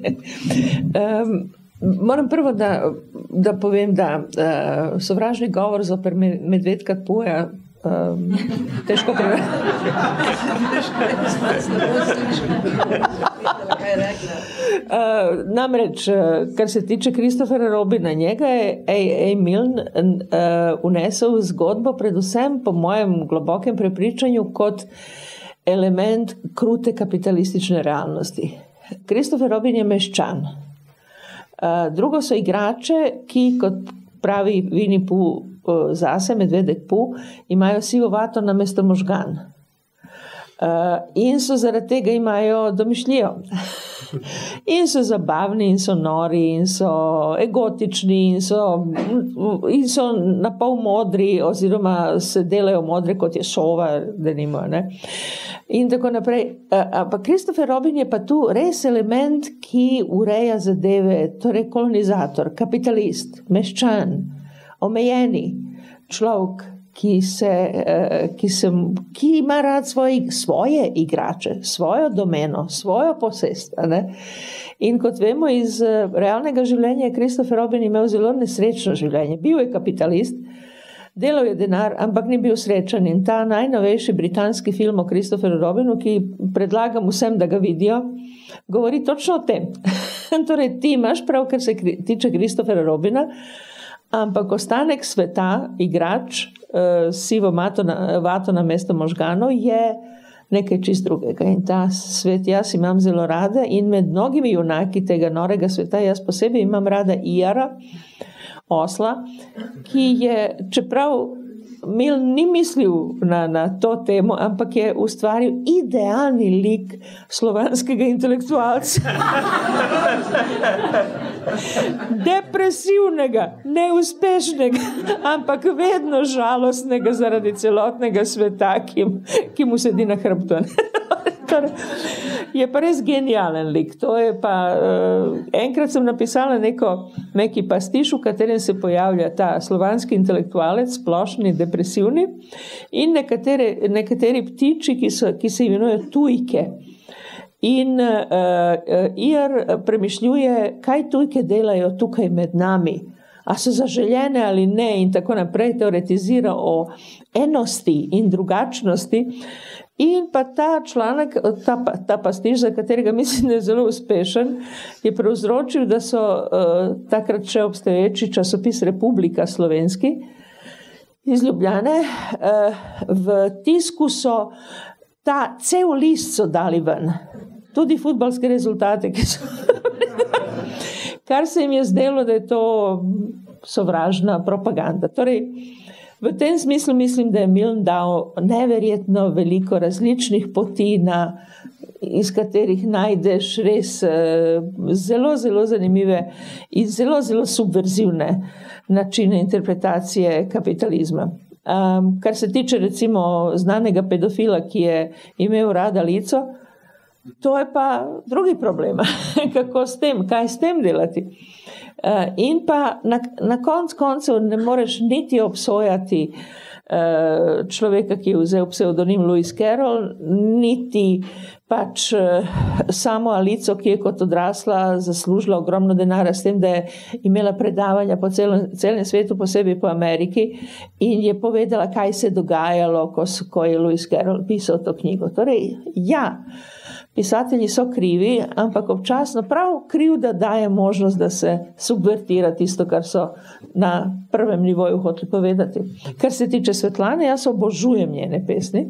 Moram prvo, da povem, da sovražni govor zoper Medvedka Tpuja težko namreč, kar se tiče Christophera Robina, njega je A. Milne unesel v zgodbo predvsem po mojem globokem prepričanju kot element krute kapitalistične realnosti. Christopher Robin je meščan. Drugo so igrače, ki, kot pravi Winnie Pooh zase, Medvedek Pooh, imajo sivo vato namesto možgan. In so zaradi tega imajo domišljijo. In so zabavni, in so nori, in so egotični, in so napol modri, oziroma se delajo modre, kot je sova, denimo, ne. In tako naprej. Ampak Christopher Robin je pa tu res element, ki ureja zadeve, torej kolonizator, kapitalist, meščan, omejeni človek, ki ima rad svoje igrače, svojo domeno, svojo posest. In kot vemo iz realnega življenja, je Christopher Robin imel zelo nesrečno življenje. Bil je kapitalist, delal je denar, ampak ni bil srečen. In ta najnovejši britanski film o Christopheru Robinu, ki predlagam vsem, da ga vidijo, govori točno o tem. Torej, ti imaš prav, kar se tiče Christophera Robina, ampak ostanek sveta, igrač, sivo vato na mesto možganov, je nekaj čist drugega. In ta svet jaz imam zelo rada in med mnogimi junaki tega norega sveta, jaz posebej imam rada Iara, osla, ki je, čeprav Milne ni mislil na to temo, ampak je ustvaril idealni lik slovanskega intelektualca. Depresivnega, neuspešnega, ampak vedno žalostnega zaradi celotnega sveta, ki mu sedi na hrbtu. Je pa res genijalen lik. To je pa, enkrat sem napisala neki pastiš, v katerem se pojavlja ta slovanski intelektualec, splošni, depresivni, in nekateri ptiči, ki se imenujejo tujke. In Iar premišljuje, kaj tujke delajo tukaj med nami. A so zaželjene ali ne, in tako naprej teoretizira o enosti in drugačnosti. In pa ta članek, ta pastiš, za katerega mislim, da je zelo uspešen, je povzročil, da so takrat še obstoječi časopis Republika slovenski iz Ljubljane, v tisku so ta cel list so dali ven. Tudi futbalske rezultate, ki so... Kar se jim je zdelo, da je to sovražna propaganda. Torej, v tem smislu mislim, da je Milne dal neverjetno veliko različnih poti, iz katerih najdeš res zelo, zelo zanimive in zelo, zelo subverzivne načine interpretacije kapitalizma. Kar se tiče recimo znanega pedofila, ki je imel rada lico, to je pa drugi problem. Kako s tem, kaj s tem delati? In pa na koncu ne moreš niti obsojati človeka, ki je vzel psevdonim Lewis Carroll, niti pač samo Alico, ki je kot odrasla zaslužila ogromno denarja s tem, da je imela predavanja po celem svetu, posebej po Ameriki, in je povedala, kaj se je dogajalo, ko je Lewis Carroll pisal to knjigo. Torej, ja, pisatelji so krivi, ampak občasno prav krivda daje možnost, da se subvertira tisto, kar so na prvem nivoju hoteli povedati. Kar se tiče Svetlane, jaz obožujem njene pesmi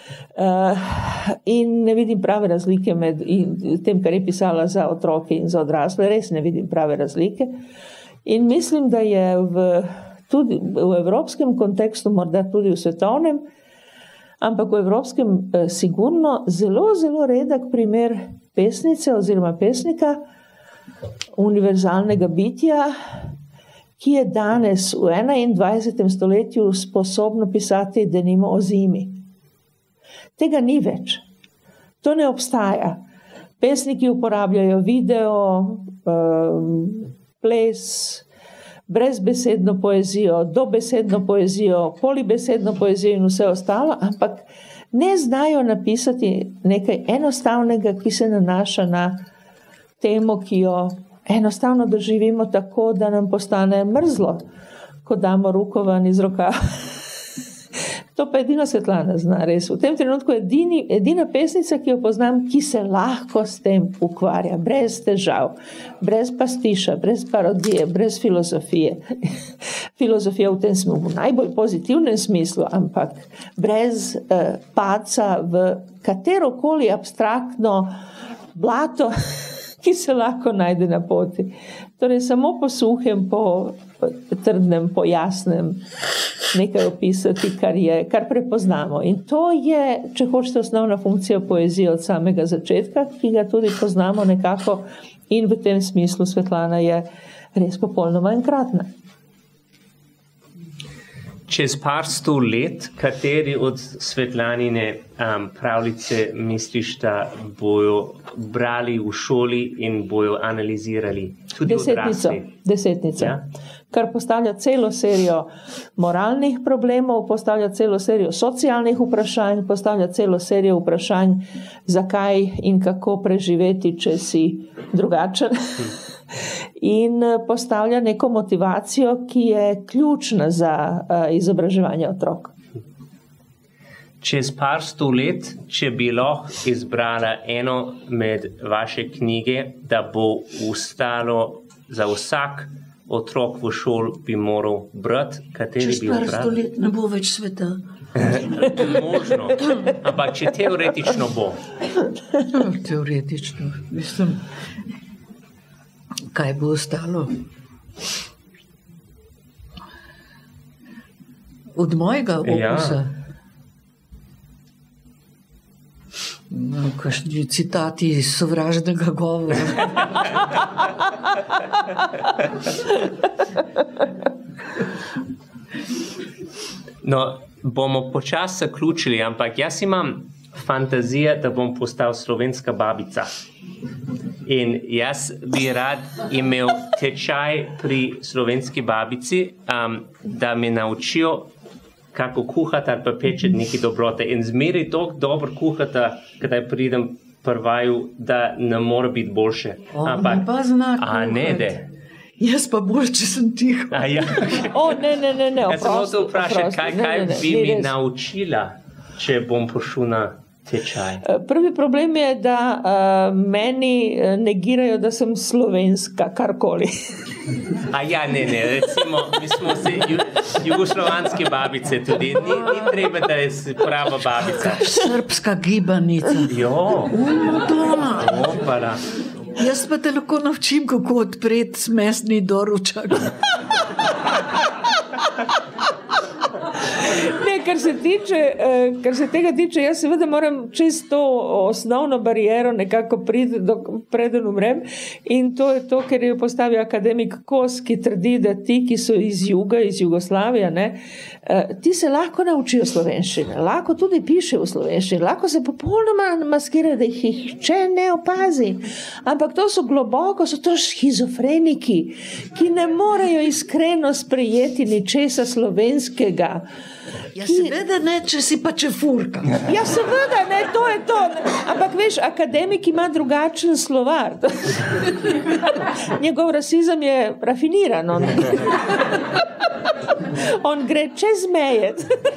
in ne vidim prave razlike med tem, kar je pisala za otroke in za odrasle, res ne vidim prave razlike. In mislim, da je tudi v evropskem kontekstu, morda tudi v svetovnem, ampak v evropskem sigurno zelo, zelo redek primer pesnice oziroma pesnika, univerzalnega bitja, ki je danes v 21. stoletju sposobno pisati denimo o zimi. Tega ni več. To ne obstaja. Pesniki uporabljajo video, ples, brezbesedno poezijo, dobesedno poezijo, polibesedno poezijo in vse ostalo, ampak ne znajo napisati nekaj enostavnega, ki se nanaša na temo, ki jo enostavno doživimo tako, da nam postane mrzlo, ko damo ruko ven iz rokava. To pa edina Svetlana zna res. V tem trenutku je edina pesnica, ki jo poznam, ki se lahko s tem ukvarja, brez težav, brez pastiša, brez parodije, brez filozofije. Filozofija v tem smislu, v najbolj pozitivnem smislu, ampak brez padca v katerokoli abstraktno blato, ki se lahko najde na poti. Torej, samo po suhem, po trdnem, po jasnem nekaj opisati, kar prepoznamo. In to je, če hočete, osnovna funkcija poezije od samega začetka, ki ga tudi poznamo nekako, in v tem smislu Svetlana je res popolnoma enkratna. Čez par 100 let, kateri od Svetlanine pravljice misliš, da bojo brali v šoli in bojo analizirali? Tudi odrasli? Desetnica. Ja? Kar postavlja celo serijo moralnih problemov, postavlja celo serijo socialnih vprašanj, postavlja celo serijo vprašanj, zakaj in kako preživeti, če si drugačen. In postavlja neko motivacijo, ki je ključna za izobraževanje otrok. Čez par 100 let, če bi lahko izbrala eno med vaše knjige, da bo ostalo za vsak otrok v šol bi moral brati, kateri bi brati? Čez par 100 let ne bo več sveta. Možno, ampak če teoretično bo. Teoretično, mislim, kaj bo ostalo? Od mojega opusa. Ja. Kakšni citati iz sovražnega govora. No, bomo počasi zaključili, ampak jaz imam fantazijo, da bom postal slovenska babica. In jaz bi rad imel tečaj pri slovenski babici, da me naučijo, kako kuhati ali pa pečeti nekaj dobrote. In zmeri toliko dobro kuhati, kadaj pridem prvaju, da ne more biti boljše. Ampak, pa zna kuhati. A ne, de. Jaz pa bolj, če sem tiho. Ja. Ne. Jaz sem hotel vprašati, kaj bi mi naučila, če bom prišel na tečaj. Prvi problem je, da meni negirajo, da sem slovenska, karkoli. Ne, recimo, mi smo se jugoslovanske babice tudi, ni treba, da je prava babica. Srpska gibanica. Jo. Opala. Jaz pa te lahko naučim, kako odpreti mesni doručak. Ne, kar se tega tiče, jaz seveda moram čez to osnovno bariero nekako priti, preden umrem, in to je to, ker je postavil akademik Kos, ki trdi, da ti, ki so iz juga, iz Jugoslavije, ti se lahko naučijo slovenščine, lahko tudi piše v slovenščini, lahko se popolnoma maskirajo, da jih nihče ne opazi, ampak to so globoko, so to schizofreniki, ki ne morejo iskreno sprejeti ničesa slovenskega. Ja, seveda ne, če si pa čefurka. Ja, seveda ne, to je to. Ampak veš, akademik ima drugačen slovar. Njegov rasizem je rafiniran. On gre čez meje.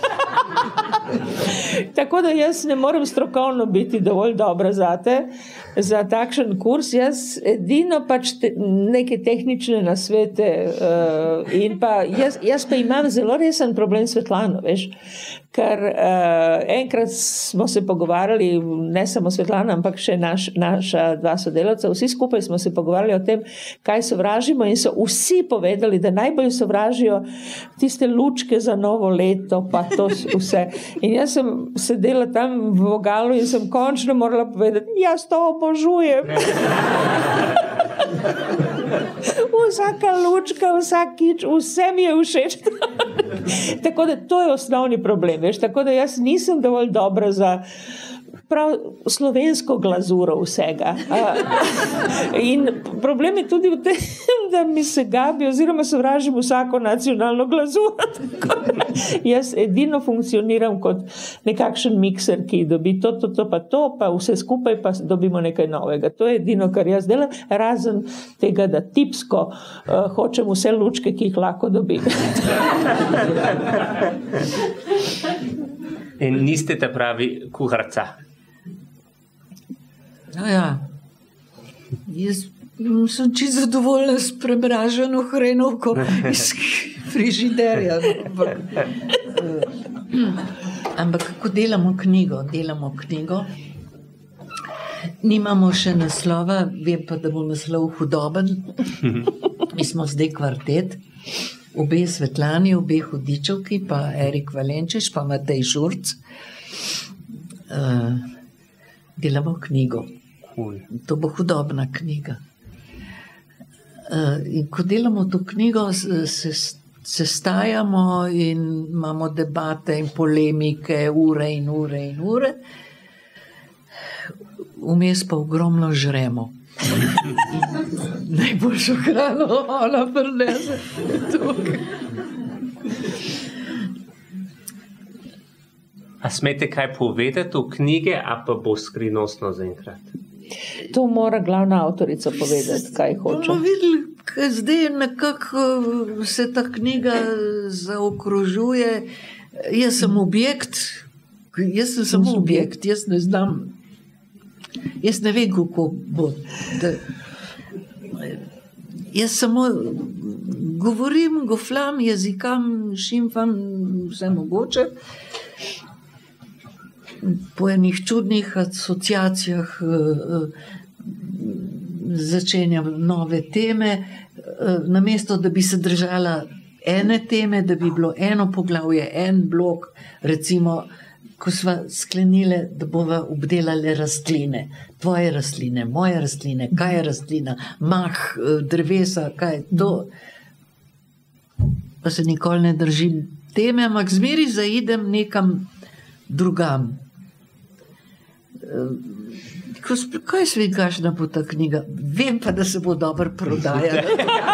Tako da jaz ne morem strokovno biti dovolj dobra zate, za takšen kurs. Jaz edino pač neke tehnične nasvete in pa jaz pa imam zelo resen problem s Svetlano, veš, ker enkrat smo se pogovarjali, ne samo Svetlana, ampak še naša dva sodelavca, vsi skupaj smo se pogovarjali o tem, kaj sovražimo, in so vsi povedali, da najbolj sovražijo tiste lučke za novo leto, pa to vse. In jaz sem sedela tam v vogalu in sem končno morala povedati, jaz to obožujem. Vsaka lučka, vsak kič, vse mi je všeč. Tako da to je osnovni problem, veš, tako da jaz nisem dovolj dobra za prav slovensko glazuro vsega. In problem je tudi v tem, da mi se gabi oziroma sovražim vsako nacionalno glazuro. Jaz edino funkcioniram kot nekakšen mikser, ki dobi to, pa vse skupaj, pa dobimo nekaj novega. To je edino, kar jaz delam, razen tega, da tipsko hočem vse lučke, ki jih lahko dobim. In niste ta pravi kuharca? Ja. Jaz sem čisto zadovoljna s prebraženo hrenovko iz frižiderja. Ampak kako delamo knjigo, nimamo še naslova, vem pa, da bo naslov hudoben. Mi smo zdaj kvartet, obe Svetlani, obe Hudičevki, pa Erik Valenčič, pa Matej Žurc. Delamo knjigo. To bo hudobna knjiga. In ko delamo to knjigo, se stajamo in imamo debate in polemike, ure in ure in ure. Vmes pa ogromno žremo. Najboljšo hrano ona prinese tukaj. A smete kaj povedati v knjige, a pa bo skrivnostno zaenkrat? To mora glavna avtorica povedati, kaj hoče. Bomo videli, kaj zdaj nekako se ta knjiga zaokrožuje. Jaz sem objekt, jaz sem samo objekt, jaz ne znam, jaz ne vem, kako bo. Jaz samo govorim, goflam, jezikam, šimfam, vse mogoče. Po enih čudnih asociacijah začenjam nove teme, namesto da bi se držala ene teme, da bi bilo eno poglavje, en blok, recimo, ko sva sklenile, da bova obdelale rastline, tvoje rastline, moje rastline, kaj je rastlina, mah, drevesa, kaj je to. Pa se nikoli ne držim teme, ampak zmeri zaidem nekam drugam. Kaj se vidi, kakšna bo ta knjiga? Vem pa, da se bo dobro prodajala.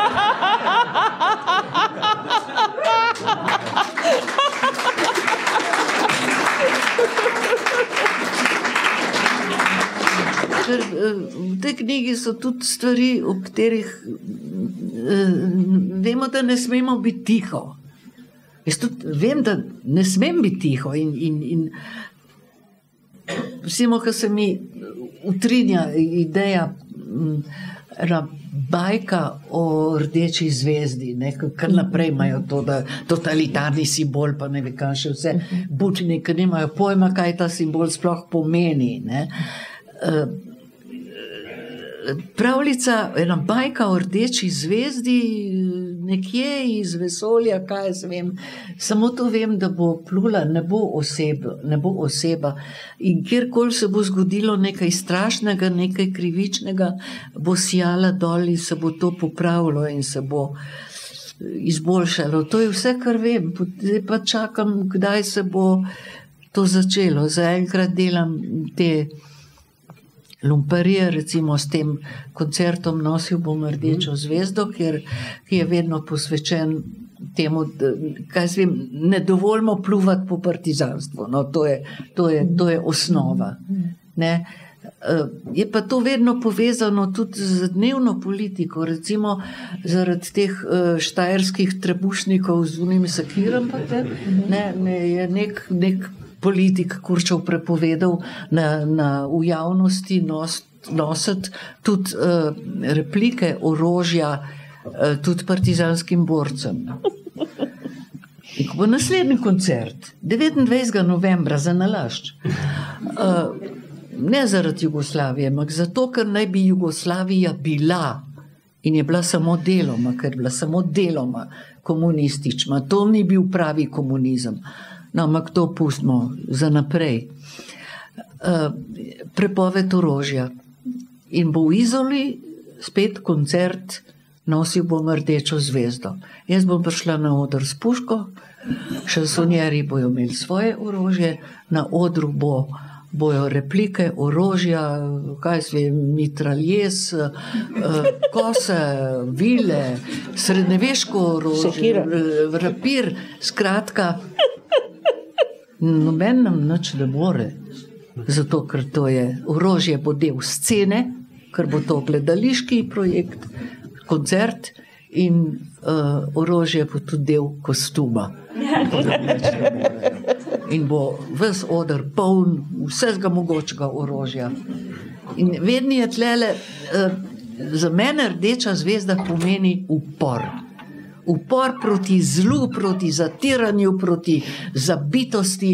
Ker v tej knjigi so tudi stvari, o katerih vemo, da ne smemo biti tiho. Jaz tudi vem, da ne smem biti tiho in vsemo, ko se mi utrinja ideja bajka o rdeči zvezdi, kar naprej imajo to, da totalitarni simbol, pa ne ve kaj še vse, bučni, ki nimajo pojma, kaj ta simbol sploh pomeni. Pravljica, ena bajka o rdeči zvezdi, nekje iz vesolja, kaj jaz vem, samo to vem, da bo plula, ne bo oseba. In kjerkoli se bo zgodilo nekaj strašnega, nekaj krivičnega, bo sijala dol in se bo to popravilo in se bo izboljšalo. To je vse, kar vem. Zdaj pa čakam, kdaj se bo to začelo. Zaenkrat delam te lumparije, recimo s tem koncertom Nosil bom rdečo zvezdo, ki je vedno posvečen temu, kaj se vem, ne dovolimo pluvati po partizanstvu. No, to je osnova. Ne? Je pa to vedno povezano tudi z dnevno politiko, recimo zaradi teh štajerskih trebušnikov z unimi sakiram, je nek politik Kurčev prepovedal v javnosti nositi tudi replike orožja tudi partizanskim borcem. In ko bo naslednji koncert, 29. novembra za nalašč, ne zaradi Jugoslavije, ampak zato, ker naj bi Jugoslavija bila in je bila samo deloma, ker je bila samo deloma komunistična. To ni bil pravi komunizem. No, ampak to pustimo za naprej. Prepoved orožja. In bo v Izoli spet koncert, nosil bom rdečo zvezdo. Jaz bom prišla na oder s puško, šansonjeri bojo imeli svoje orožje, na odru bojo replike orožja, kaj sve, mitraljes, kose, vile, srednjeveško orožje, rapir, skratka, noben nam nič ne more, zato ker to je, orožje bo del scene, ker bo to gledališki projekt, koncert in orožje bo tudi del kostuma. In bo ves oder poln vsega mogočega orožja. In vedno je tlele, za mene rdeča zvezda pomeni upor. Upor proti zlu, proti zatiranju, proti zabitosti.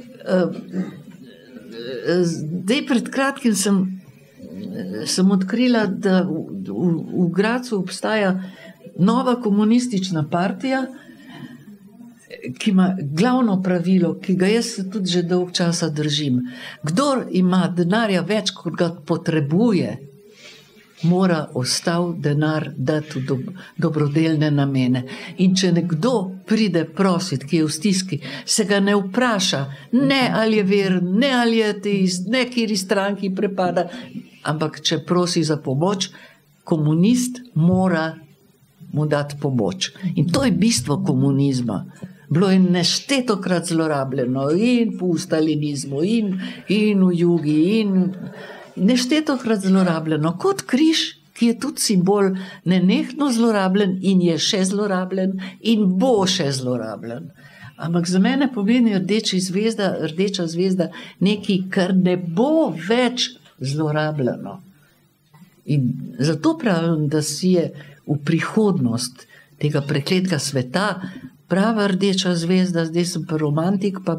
Zdaj pred kratkim sem odkrila, da v Gradcu obstaja nova komunistična partija, ki ima glavno pravilo, ki ga jaz tudi že dolg časa držim. Kdor ima denarja več, kot ga potrebuje, mora ostal denar dati v dobrodelne namene. In če nekdo pride prosit, ki je v stiski, se ga ne vpraša, ne ali je veren, ne ali je ateist, ne kjeri stranki prepada, ampak če prosi za pomoč, komunist mora mu dati pomoč. In to je bistvo komunizma. Bilo je neštetokrat zlorabljeno in po stalinizmu, in v jugi, in neštetokrat zlorabljeno kot križ, ki je tudi simbol nenehno zlorabljen in je še zlorabljen in bo še zlorabljen. Ampak za mene pomeni rdeča zvezda nekaj, kar ne bo več zlorabljeno. In zato pravim, da si je v prihodnost tega prekletega sveta prava rdeča zvezda, zdaj sem pa romantik, pa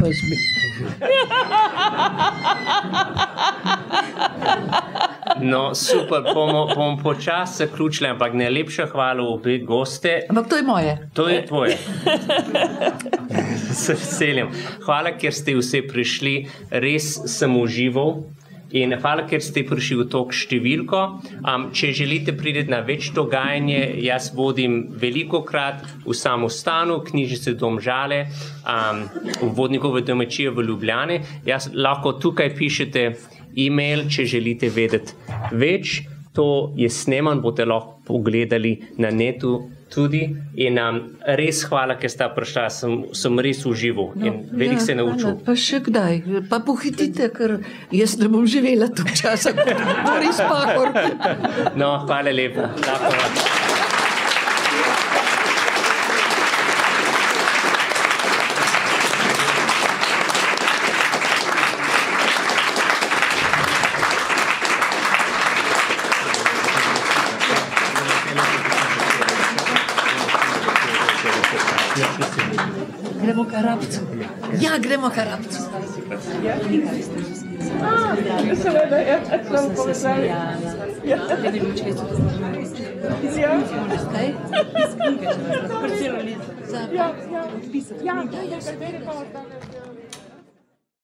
No, super, bomo počasi zaključili, ampak najlepša hvala obe goste. Ampak to je moje. To je tvoje. S veseljem. Hvala, ker ste vsi prišli, res sem užival. In hvala, ker ste prišli v to številko. Če želite priti na več dogajanje, jaz vodim velikokrat v samostanu, knjižnice Domžale, v Vodnikove domačije v Ljubljani. Jaz lahko tukaj pišete e-mail, če želite vedeti več. To je sneman, boste lahko pogledali na netu tudi. In res hvala, ker ste prišla, sem res užival in veliko se naučil. Pa še kdaj, pa pohitite, ker jaz ne bom živela tu časa, Boris Pahor. No, hvala lepo. Gremo k Arabcu. Ja, gremo k Arabcu. Seveda, ja, sem povedala. Ja. Ja, ja.